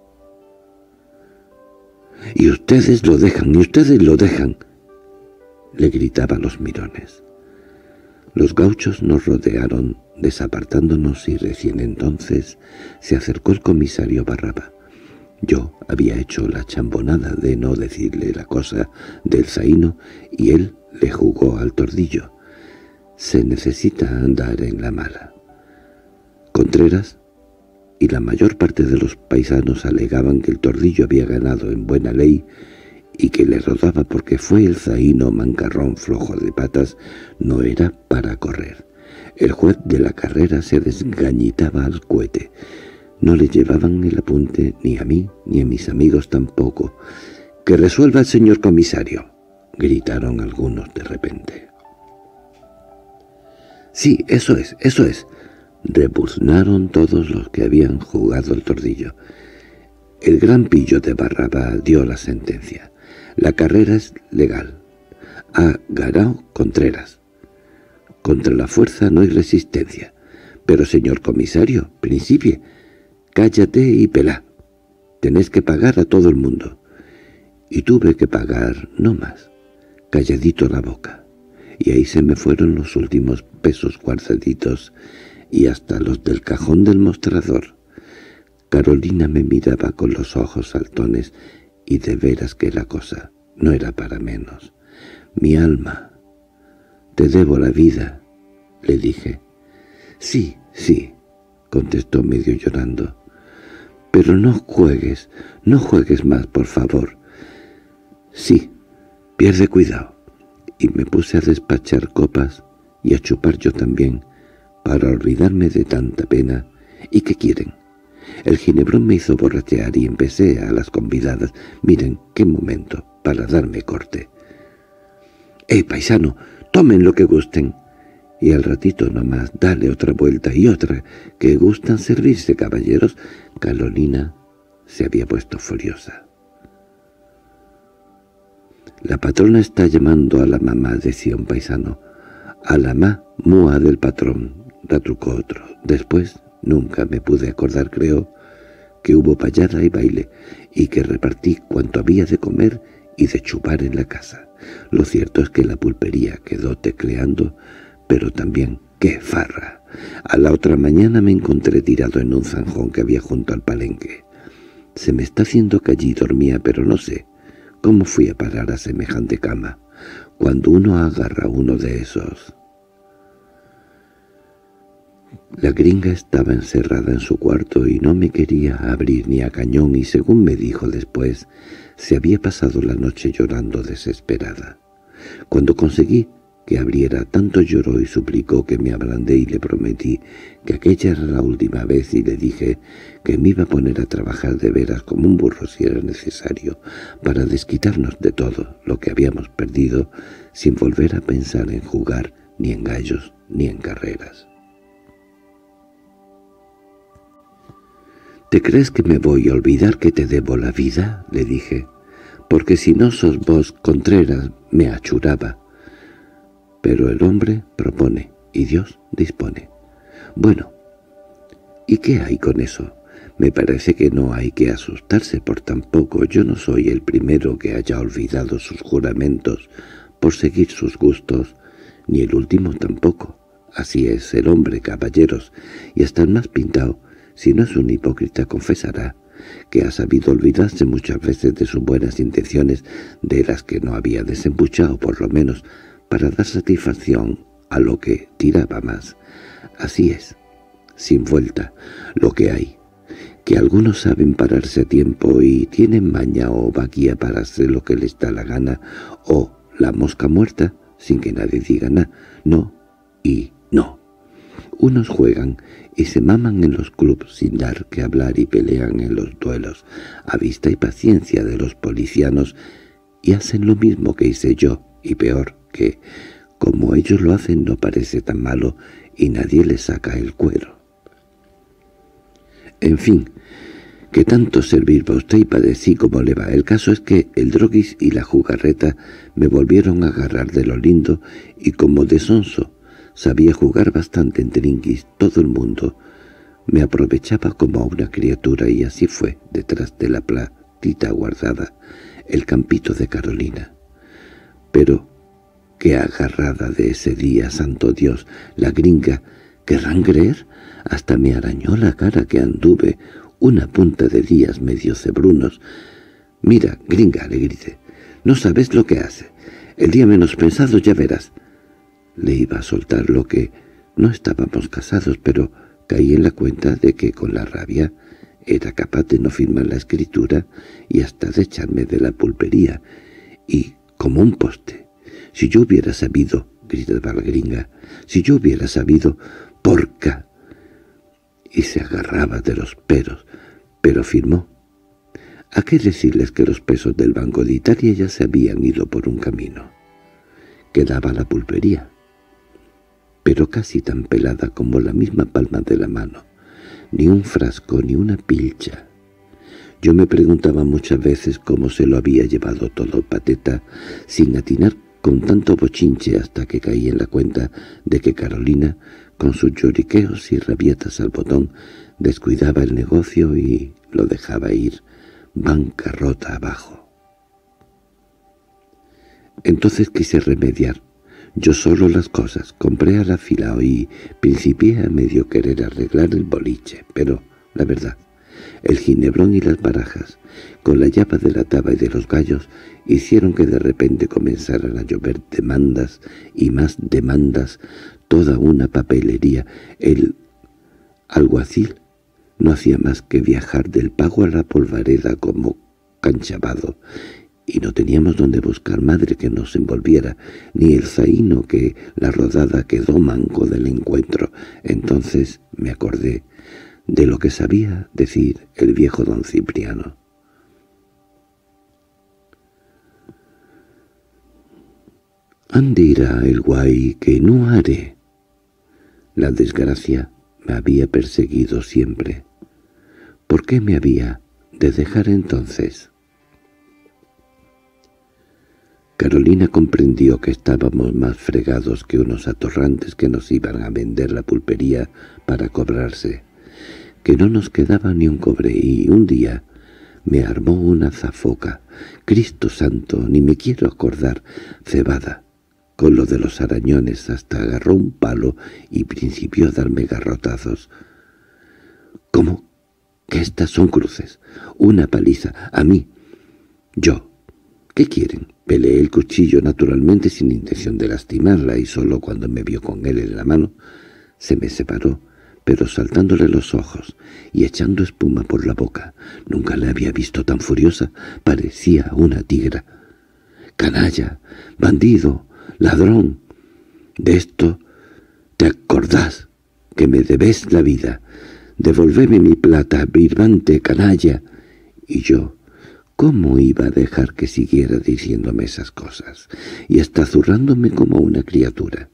—¡Y ustedes lo dejan, y ustedes lo dejan! —le gritaba a los mirones. Los gauchos nos rodearon, desapartándonos, y recién entonces se acercó el comisario Barrabá. Yo había hecho la chambonada de no decirle la cosa del zaino, y él le jugó al tordillo. Se necesita andar en la mala. Contreras y la mayor parte de los paisanos alegaban que el tordillo había ganado en buena ley y que le rodaba porque fue el zaino mancarrón flojo de patas, no era para correr. El juez de la carrera se desgañitaba al cohete. No le llevaban el apunte ni a mí ni a mis amigos tampoco. —¡Que resuelva el señor comisario! —gritaron algunos de repente. —Sí, eso es, eso es —rebuznaron todos los que habían jugado el tordillo. El gran pillo de Barrabá dio la sentencia. La carrera es legal. Ha ganado Contreras. Contra la fuerza no hay resistencia. Pero, señor comisario, principie. Cállate y pelá. Tenés que pagar a todo el mundo. Y tuve que pagar no más. calladito la boca, y ahí se me fueron los últimos pesos guardaditos y hasta los del cajón del mostrador. Carolina me miraba con los ojos saltones y de veras que la cosa no era para menos. «Mi alma, te debo la vida», le dije. «Sí, sí», contestó medio llorando. «Pero no juegues más, por favor». «Sí, pierde cuidado». Y me puse a despachar copas y a chupar yo también, para olvidarme de tanta pena. ¿Y qué quieren? El ginebrón me hizo borrachear y empecé a las convidadas. Miren qué momento para darme corte. Paisano, tomen lo que gusten. Y al ratito nomás, dale otra vuelta y otra, que gustan servirse, caballeros». Carolina se había puesto furiosa. «La patrona está llamando a la mamá», decía un paisano. «A la mua del patrón», retrucó otro. Después nunca me pude acordar, creo, que hubo payada y baile, y que repartí cuanto había de comer y de chupar en la casa. Lo cierto es que la pulpería quedó tecleando, pero también ¡qué farra! A la otra mañana me encontré tirado en un zanjón que había junto al palenque. Se me está haciendo que allí dormía, pero no sé cómo fui a parar a semejante cama. Cuando uno agarra uno de esos... La gringa estaba encerrada en su cuarto y no me quería abrir ni a cañón, y según me dijo después, se había pasado la noche llorando desesperada. Cuando conseguí que abriera, tanto lloró y suplicó que me ablandé y le prometí que aquella era la última vez, y le dije que me iba a poner a trabajar de veras como un burro si era necesario, para desquitarnos de todo lo que habíamos perdido, sin volver a pensar en jugar, ni en gallos, ni en carreras. «¿Te crees que me voy a olvidar que te debo la vida?», le dije, «porque si no sos vos, Contreras», me achuraba. Pero el hombre propone y Dios dispone. Bueno, ¿y qué hay con eso? Me parece que no hay que asustarse por tampoco. Yo no soy el primero que haya olvidado sus juramentos por seguir sus gustos, ni el último tampoco. Así es el hombre, caballeros, y hasta el más pintado, si no es un hipócrita, confesará que ha sabido olvidarse muchas veces de sus buenas intenciones, de las que no había desembuchado por lo menos, para dar satisfacción a lo que tiraba más. Así es, sin vuelta, lo que hay, que algunos saben pararse a tiempo y tienen maña o vaquía para hacer lo que les da la gana, o la mosca muerta, sin que nadie diga nada, no y no. Unos juegan y se maman en los clubs sin dar que hablar y pelean en los duelos, a vista y paciencia de los policianos, y hacen lo mismo que hice yo, y peor, que, como ellos lo hacen, no parece tan malo y nadie les saca el cuero. En fin, que tanto servir para usted y padecí como le va. El caso es que el droguis y la jugarreta me volvieron a agarrar de lo lindo, y como de sonso sabía jugar bastante en trinquis, todo el mundo me aprovechaba como a una criatura, y así fue, detrás de la platita guardada, el campito de Carolina. Pero qué agarrada de ese día, santo Dios, la gringa, ¿querrán creer? Hasta me arañó la cara que anduve una punta de días medio cebrunos. «Mira, gringa», le grité, «no sabes lo que hace. El día menos pensado ya verás». Le iba a soltar lo que no estábamos casados, pero caí en la cuenta de que con la rabia era capaz de no firmar la escritura y hasta de echarme de la pulpería, y como un poste. «Si yo hubiera sabido», gritaba la gringa, «si yo hubiera sabido, porca». Y se agarraba de los peros, pero firmó. ¿A qué decirles que los pesos del Banco de Italia ya se habían ido por un camino? Quedaba la pulpería, pero casi tan pelada como la misma palma de la mano. Ni un frasco, ni una pilcha. Yo me preguntaba muchas veces cómo se lo había llevado todo Pateta, sin atinar con tanto bochinche, hasta que caí en la cuenta de que Carolina, con sus lloriqueos y rabietas al botón, descuidaba el negocio y lo dejaba ir bancarrota abajo. Entonces quise remediar yo solo las cosas, compré al afilado y principié a medio querer arreglar el boliche, pero, la verdad, el ginebrón y las barajas, con la llave de la taba y de los gallos, hicieron que de repente comenzaran a llover demandas y más demandas, toda una papelería. El alguacil no hacía más que viajar del pago a la polvareda como canchavado, y no teníamos donde buscar madre que nos envolviera, ni el zaino que la rodada quedó manco del encuentro. Entonces me acordé de lo que sabía decir el viejo don Cipriano. «Ande irá el guay que no haré». La desgracia me había perseguido siempre. ¿Por qué me había de dejar entonces? Carolina comprendió que estábamos más fregados que unos atorrantes que nos iban a vender la pulpería para cobrarse, que no nos quedaba ni un cobre, y un día me armó una zafoca, Cristo santo, ni me quiero acordar, cebada, con lo de los arañones, hasta agarró un palo y principió a darme garrotazos. ¿Cómo que estas son cruces? Una paliza, a mí. Yo. ¿Qué quieren? Peleé el cuchillo naturalmente sin intención de lastimarla, y solo cuando me vio con él en la mano se me separó, pero saltándole los ojos y echando espuma por la boca. Nunca la había visto tan furiosa, parecía una tigra. «¡Canalla! ¡Bandido! ¡Ladrón! De esto te acordás, que me debés la vida. Devolveme mi plata, birbante, canalla». Y yo, ¿cómo iba a dejar que siguiera diciéndome esas cosas? Y hasta zurrándome como una criatura.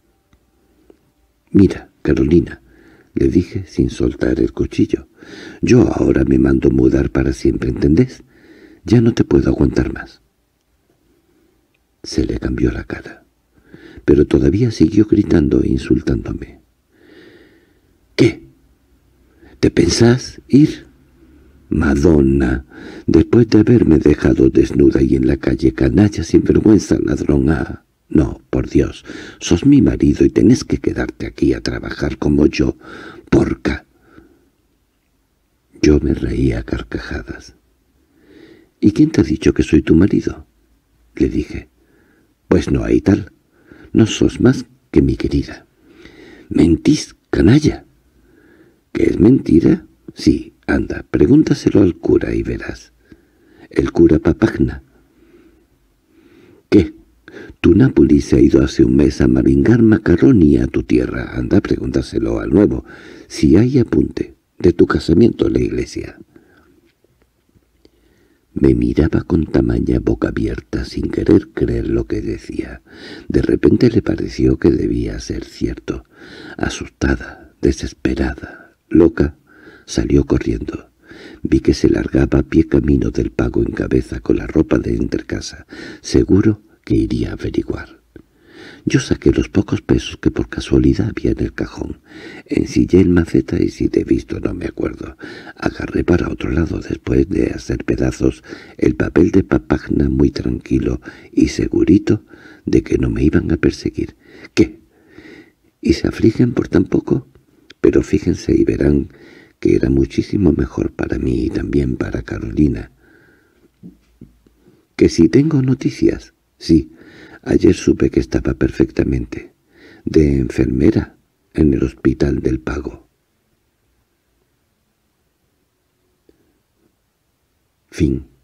«Mira, Carolina», le dije sin soltar el cuchillo, «yo ahora me mando mudar para siempre, ¿entendés? Ya no te puedo aguantar más». Se le cambió la cara, pero todavía siguió gritando e insultándome. «¿Qué? ¿Te pensás ir? Madonna, después de haberme dejado desnuda y en la calle, canalla, sinvergüenza, ladrón! Ah, no, por Dios, sos mi marido y tenés que quedarte aquí a trabajar como yo, porca». Yo me reía a carcajadas. «¿Y quién te ha dicho que soy tu marido?», le dije. «Pues no hay tal. No sos más que mi querida». «Mentís, canalla». «¿Qué es mentira? Sí, anda, pregúntaselo al cura y verás». «¿El cura Papagna?» «¿Qué? Tu Nápoli se ha ido hace un mes a maringar macaroni a tu tierra. Anda, pregúntaselo al nuevo, si hay apunte de tu casamiento en la iglesia». Me miraba con tamaña boca abierta, sin querer creer lo que decía. De repente le pareció que debía ser cierto. Asustada, desesperada, loca, salió corriendo. Vi que se largaba a pie camino del pago en cabeza con la ropa de entrecasa. Seguro que iría a averiguar. Yo saqué los pocos pesos que por casualidad había en el cajón. Ensillé el maceta y si te he visto no me acuerdo. Agarré para otro lado después de hacer pedazos el papel de Papagna muy tranquilo y segurito de que no me iban a perseguir. ¿Qué? ¿Y se afligen por tan poco? Pero fíjense y verán que era muchísimo mejor para mí y también para Carolina. ¿Que si tengo noticias? Sí. Ayer supe que estaba perfectamente. De enfermera en el hospital del Pago. Fin.